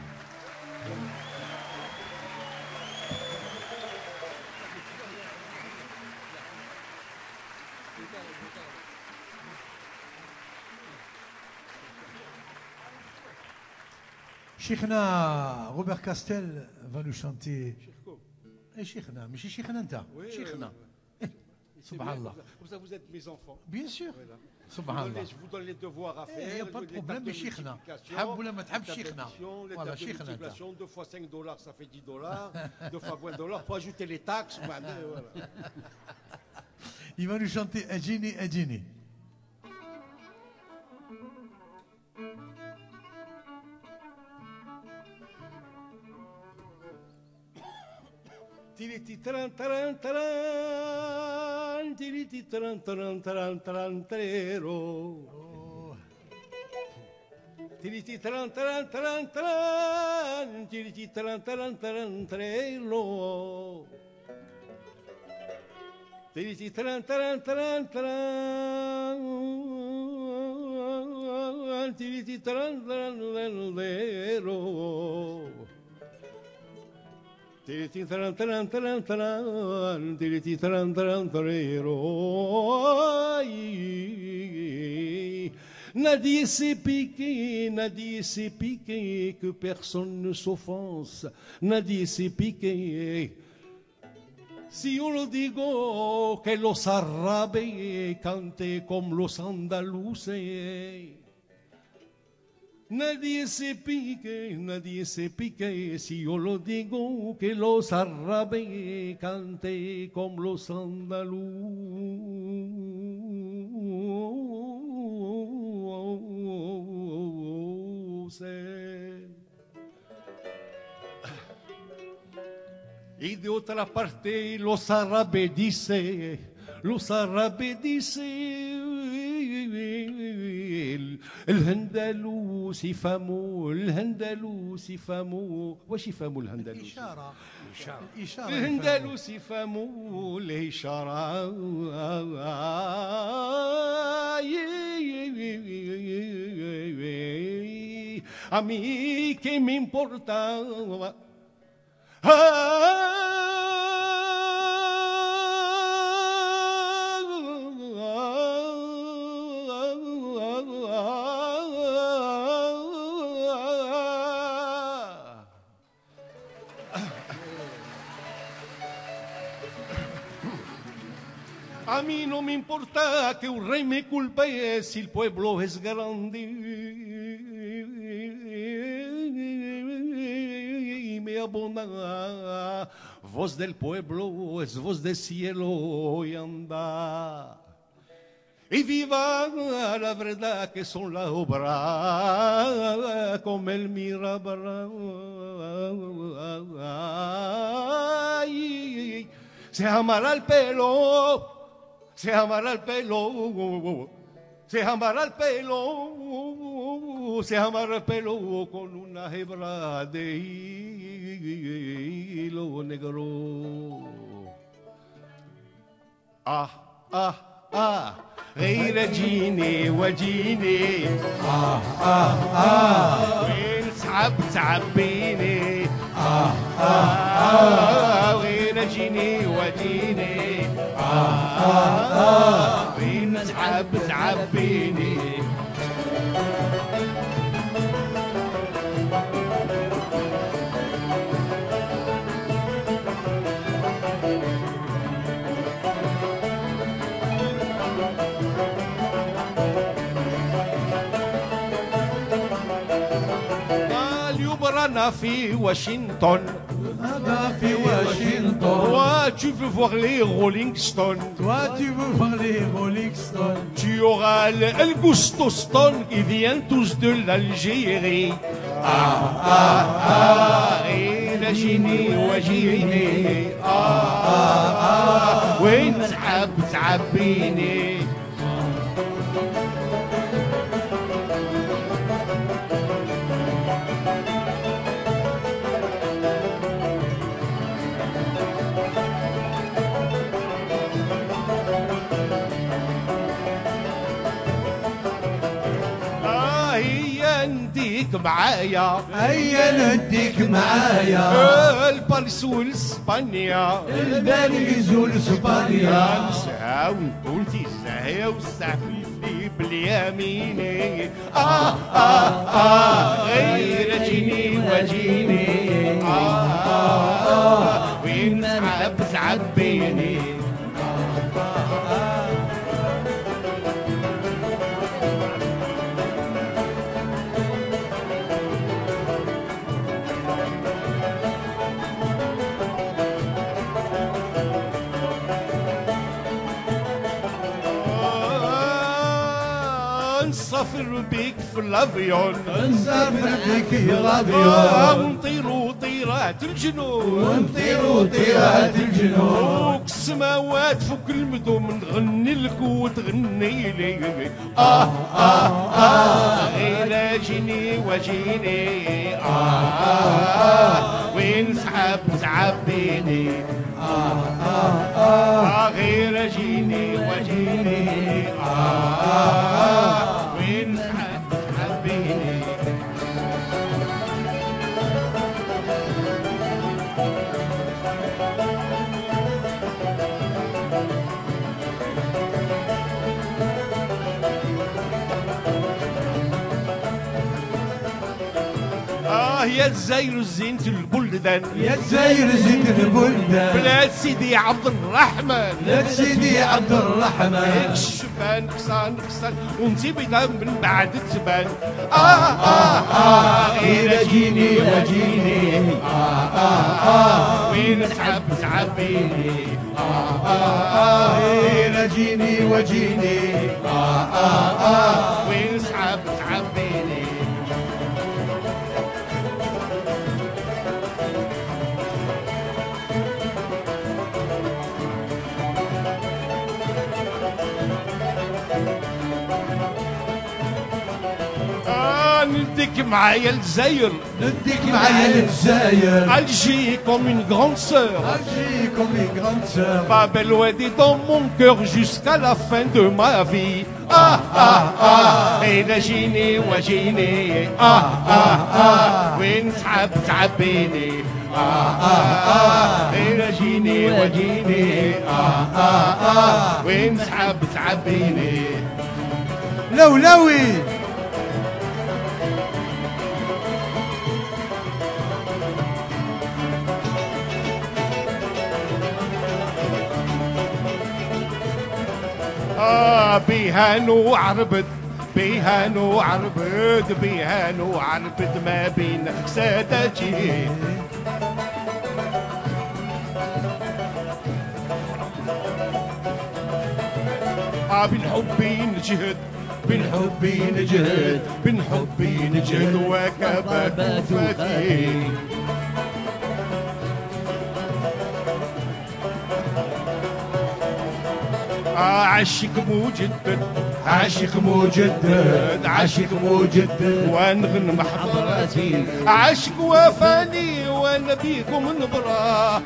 Cheikhna Robert Castel va nous chanter. Eh Cheikhna, mais c'est Cheikhna Nta. Cheikhna. Subhanallah. Comme ça, vous êtes mes enfants. Bien sûr. Voilà. Subhanallah. Je vous donne les devoirs à faire. Il n'y a pas de problème, mais Cheikhna. Hab ou la ma t'hab Cheikhna. Voilà, Cheikhna. deux fois cinq dollars, ça fait dix dollars. deux fois vingt dollars, pour ajouter les taxes. Voilà. Il va nous chanter Ajini, Ajini. Tiriti taran taran taran, tiriti taran taran taran taran trero. Tiriti taran taran taran taran, tiriti taran taran taran trero. Tiriti taran taran taran taran, tiriti taran taran trero. Tiriti taran taran taran taran, tiriti taran taran tarero. N'a dit c'est piqué, n'a dit c'est piqué, que personne ne s'offense. N'a dit c'est piqué. Si yo lo digo que los árabes cante como los andaluces. Nadie se pique, nadie se pique, si yo lo digo que los árabes cante como los andaluces. Y de otra parte los árabes dicen, los árabes dicen, الهندلوس يفهموا الهندلوس يفهموا واش يفهموا الهندلوس؟ إشارة إشارة الهندلوس يفهموا الإشارة. A mí que me importa. A mí no me importa que un rey me culpe si el pueblo es grande y me abona. Voz del pueblo es voz del cielo y anda. Y viva la verdad que son la obra como el Mirabra. Se amará el pelo. Se amará el pelo, se amará el pelo, se amará el pelo con una hebra de hilo negro. Ah, ah, ah, غير جيني وجيني. آه آه آه وين تعب تعبيني. آه آه آه وين جيني وجيني. آه آه وين تعب تعبيني. وانا في واشنطن انا في واشنطن. Toi tu veux voir les Rolling Stones. Toi tu veux voir les Rolling Stones. Tu auras El Gusto Stone, ils viennent tous de l'Algérie. Ah ah ah, et la جيني وجيني. Ah ah ah, وين تحب تعبيني. نديك معايا هيا نديك معايا الباريس والاسبانيا الباريس والاسبانيا نسعى ونكون تيزاهية والسعفيفي باليميني. آه آه آه غير جيني وجيني. آه آه آه وين تعب تعبيني. نسافر بيك في الافيون. نسافر بيك في الافيون. نطيرو طيرات الجنون. نطيرو طيرات الجنون. فوق السماوات فوق المدن نغني لك وتغني لي. اه اه اه غير جيني وجيني. اه اه وين سحاب تعبيني. آه آه آه غير جيني وجيني. آه آه وين حبيني. آه يا الجزائر زينة البلدان. يا الجزائر زينة البلدان. بلاد سيدي عبد الرحمن. بلاد سيدي عبد الرحمن. الشبان كسان كسان ونتي بيضا من بعد تبان. آه آه آه غير جيني وجيني. آه آه آه وين تعب تعبيني. آه آه آه غير جيني وجيني. آه آه آه وين تعب تعبيني. نديك معايا الجزائر. نديك معايا الجزائر. Alger comme une grande sœur. Alger comme une grande sœur. Babel Wadi dans mon cœur jusqu'à la fin de ma vie. Ah ah ah et la جيني وجيني. Ah ah ah وين تعب تعبيني. Ah ah ah et la جيني وجيني. Ah ah ah وين تعب تعبيني. لولوي. آه بيهان وعربد بيهان وعربد بيهان وعربد ما بين سادتي. آه بن حبي نجهد بن حبي نجهد بن حبي نجهد وكبات وفاتي. عاشق مجدد عاشق مجدد عاشق مجدد ونغنم حضراتي. عاشق وفاني وانا بيكم نبرا.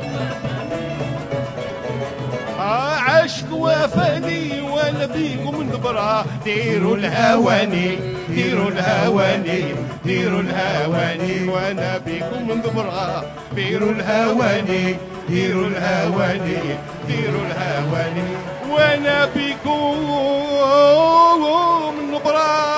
عاشق وفاني وانا بيكم نبرا. ديروا الهواني ديروا الهواني ديروا الهواني وانا بيكم نبرا. ديروا الهواني ديروا الهواني ديروا الهواني وانا بيكم نبرا.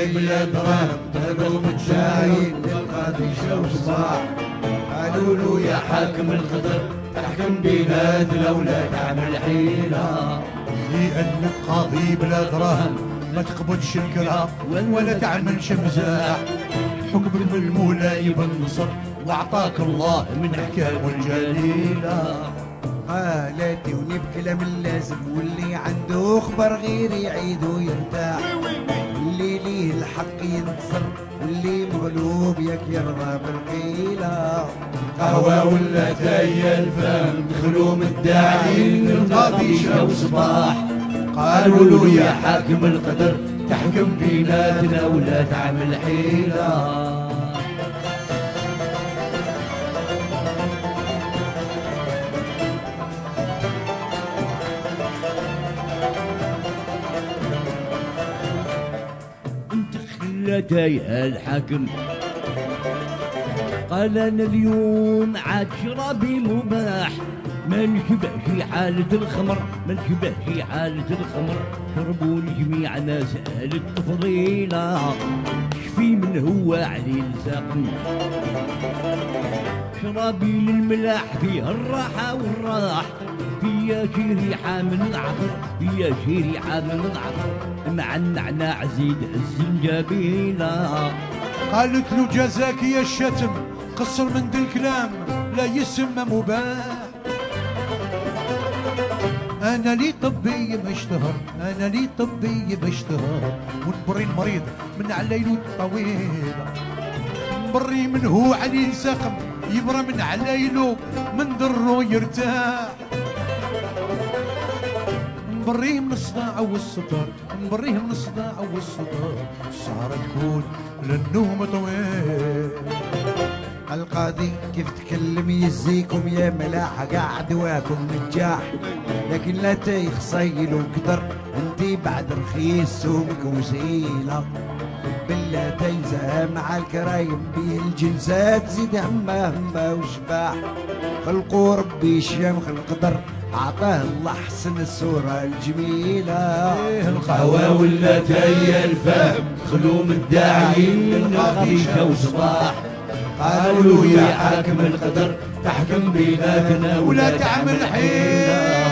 خايب لا دراهم دخلوا متجاهين للقاضي شاو صباح قالوا له يا حاكم القدر تحكم بيناتنا ولا تعمل حيلة لأنك قاضي بلا دراهم ما تقبضش الكرام ولا تعملش مزاح حكم المولاي بالنصر واعطاك الله من احكامه الجليله قالاتي ونبكي من لازم واللي عنده خبر غير يعيد ويرتاح اللي ليه الحق ينتصر واللي مغلوب ياك يرضى بالقيلة قهوة ولا تاي الفهم دخلوا مدعين القاضي شاو صباح قالوا له يا حاكم القدر تحكم بيناتنا ولا تعمل حيلة انت خلتي الحاكم قال انا اليوم عاد شرابي مباح ما نشبهش حالة الخمر ما نشبهش حالة الخمر شربوني جميع ناس آل التفضيلة شفي من هو علي الساقم شرابي للملاح فيه الراحة والراح فيا شي ريحة من العطر فيا شي ريحة من العطر مع النعناع زيد الزنجبيلة قالت له جزاك يا الشتم قصر من ذا الكلام لا يسمى مباح انا لي طبي بشتهر انا لي طبي بشتهر ونبري المريض من عليلو الطويل نبري من هو عليه سقم يبرى من عليلو من ضرو يرتاح نبريه من الصداع والسطر نبريه من الصداع والسطر السهرة تكون للنوم طويل القاضي كيف تكلم يزيكم يا ملاحة قاعد واكم نجاح لكن لا تيخصيل وقدر انتي بعد رخيص سومك وسيلة بالله تيزها مع الكرايم بيه الجنسات زيد همه همه وشباح خلقوا ربي شامخ القدر عطاه الله احسن الصورة الجميلة القهوة ولا تاي الفهم دخلوا مدعين للقاضي شاو صباح قالوا له يا حاكم القدر تحكم بيناتنا ولا تعمل حيلة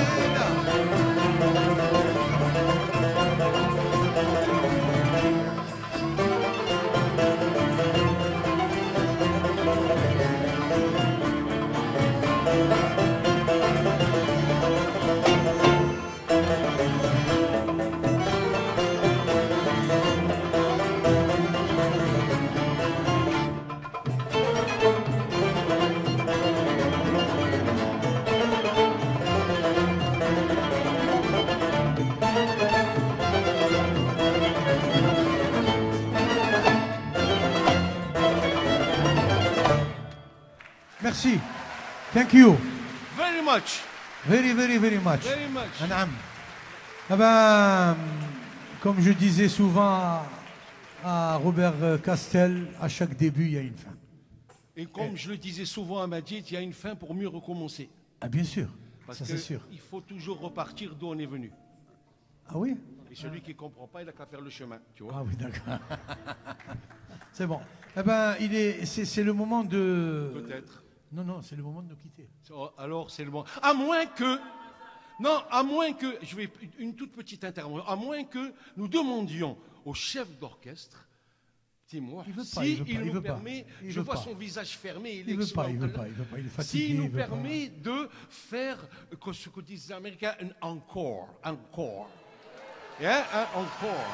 Merci. Thank you. Very much. Very, very, very much. Very much. Anam. Ah ben, comme je disais souvent à Robert Castel, à chaque début, il y a une fin. Et comme je le disais souvent à Majid, il y a une fin pour mieux recommencer. Ah bien sûr, Parce ça c'est sûr. qu'il faut toujours repartir d'où on est venu. Ah oui? Et celui qui ne comprend pas, il n'a qu'à faire le chemin. Tu vois? Ah oui, d'accord. C'est bon. Eh ben, il est, c'est, c'est le moment de... Peut-être. Non, non, c'est le moment de nous quitter. Oh, alors c'est le moment. À moins que... Non, à moins que... Je vais... Une toute petite intervention. À moins que nous demandions au chef d'orchestre, dis-moi, Il veut pas, si il veut pas, il il nous veut pas. permet... Il Je veut vois pas. son visage fermé, il, Il est veut pas, il veut explosé. pas, il veut pas, il est fatigué. S'il nous il veut permet de faire que ce que disent les Américains, un encore, encore. Yeah, un encore.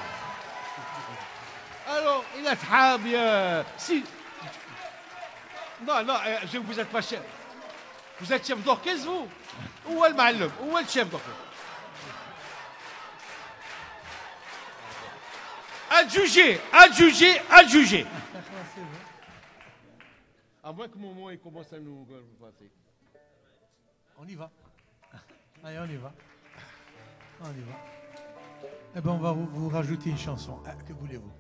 Alors, il a très bien. Si. Non, non, euh, je- vous n'êtes pas chef. Vous êtes chef d'orchestre, vous? Où est le معلم? Où est le chef d'orchestre? Adjugé, adjugé, adjugé. À moins que mon mot il commence à nous passer. pas. On y va. Allez, on y va. On y va. Eh ben, on va vous, vous rajouter une chanson. Ah, que voulez-vous?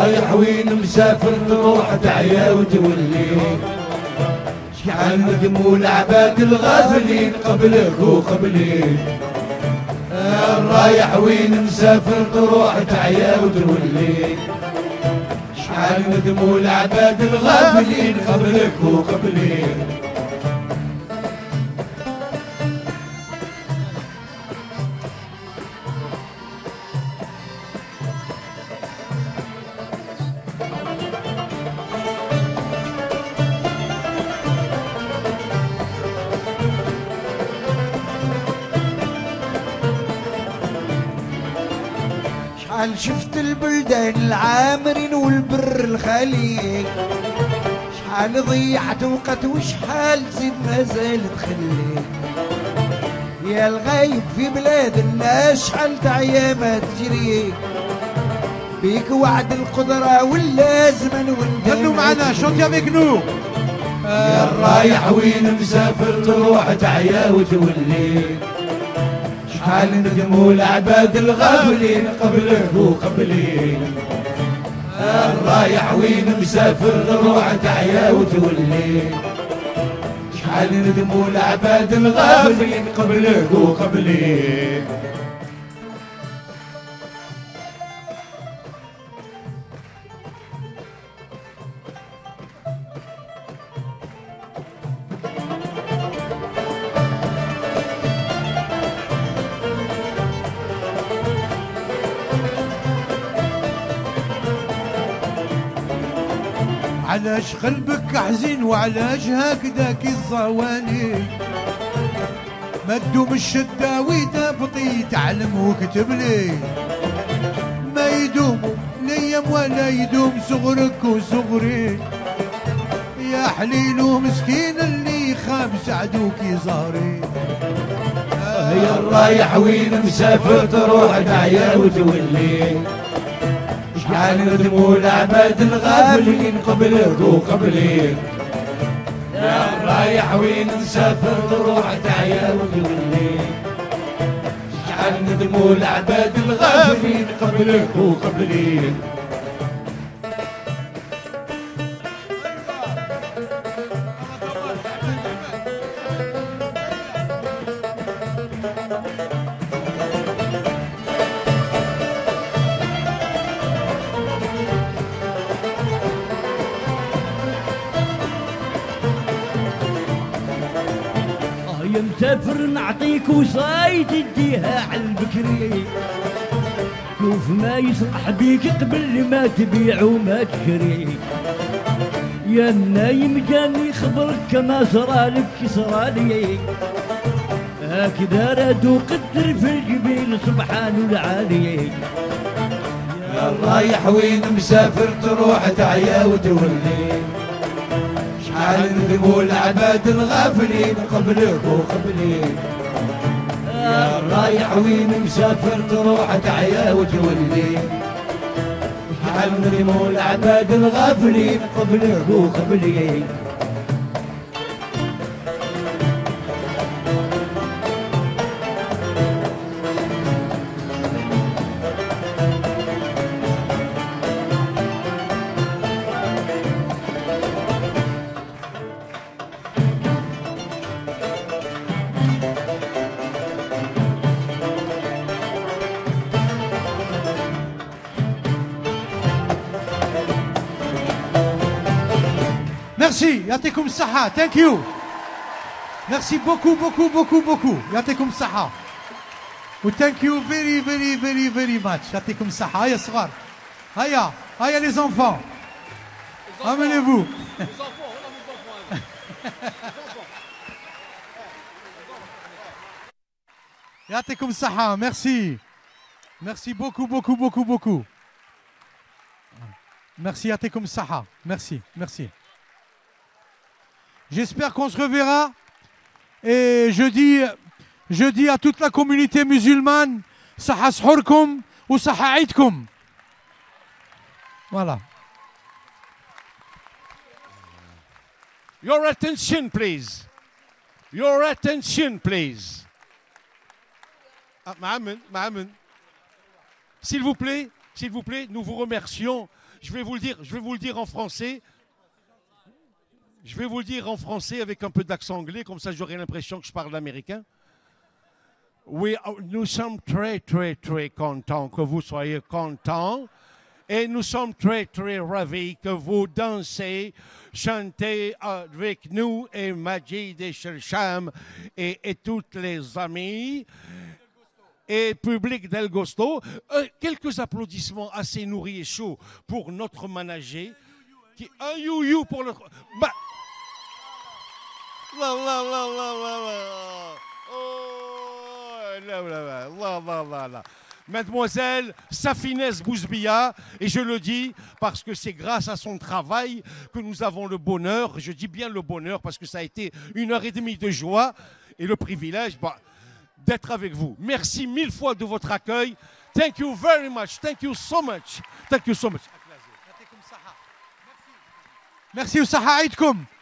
رايح وين مسافر تروح تعيا وتولي شحال ندموا العباد الغافلين قبلك وقبلي رايح وين مسافر تروح تعيا وتولي شحال ندموا العباد الغافلين قبلك وقبلي شحال شفت البلدان العامرين والبر الخالي شحال ضيعت وقت وشحال تزيد مازال تخلي يا الغايب في بلاد الناس شحال تعيا ما تجري بيك وعد القدرة ولا زمن وانت غنوا معنا شوتي افيك نو يا الرايح وين مسافر تروح تعيا وتولي شحال ندموا العباد الغافلين قبلك وقبلي الرايح وين مسافر تروح تعيا وتولي شحال ندموا العباد الغافلين قبلك وقبلي علاش قلبك حزين وعلاش هكذاك الزواني ما تدوم الشدة ويتبطي تعلم وكتب لي ما يدوم الايام ولا يدوم صغرك وصغري يا حليل ومسكين اللي خاب سعدوك زهري يا الرايح وين مسافر تروح تعيا وتولي شحال ندموا العباد الغافلين قبلك وقبلي يا رايح وين مسافر تروح تعيا وتولي شحال ندموا العباد الغافلين قبلك وقبلي مسافر نعطيك وصاي تديها على البكري شوف ما يصلح بيك قبل ما تبيع وما تشري يا النايم جاني خبرك كما صرالك صرالي هكذا رادو قدر في الجبين سبحان العالي يا الرايح وين مسافر تروح تعيا وتولي شحال ندموا العباد الغافلين قبلك وقبلي يا رايح وين مسافر تروح تعيا وتولي شحال ندموا العباد الغافلين قبلك وقبلي Merci, يعطيكم الصحة, thank you. Merci beaucoup, beaucoup, beaucoup, beaucoup. يعطيكم الصحة. و thank you very, very, very, very much. يعطيكم الصحة. هيا الصغار. هيا, هيا les enfants. Amenez-vous. يعطيكم الصحة, merci. Merci beaucoup, beaucoup, beaucoup, beaucoup. Merci, يعطيكم الصحة. Merci, merci. J'espère qu'on se reverra. Et je dis, je dis à toute la communauté musulmane, Saha Sahurkum ou Saha Eidkum. Voilà. Your attention, please. Your attention, please. Ah, Mohamed, Mohamed. S'il vous plaît, s'il vous plaît, nous vous remercions je vais vous le dire, je vais vous le dire en français. Je vais vous le dire en français avec un peu d'accent anglais, comme ça j'aurai l'impression que je parle américain. Oui, nous sommes très, très, très contents que vous soyez contents. Et nous sommes très, très ravis que vous dansez, chantez avec nous et Majid et Shersham et, et toutes les amis et public d'El Gosto. Euh, quelques applaudissements assez nourris et chauds pour notre manager. Qui, un you-you pour le... Bah, la, la, la, la, la, la. Oh, la, la, la, la, la, la, la. Mademoiselle Safinès Bouzbia, et je le dis parce que c'est grâce à son travail que nous avons le bonheur, je dis bien le bonheur parce que ça a été une heure et demie de joie et le privilège bah, d'être avec vous. Merci mille fois de votre accueil. Thank you very much. Thank you so much. Thank you so much. Merci. Merci.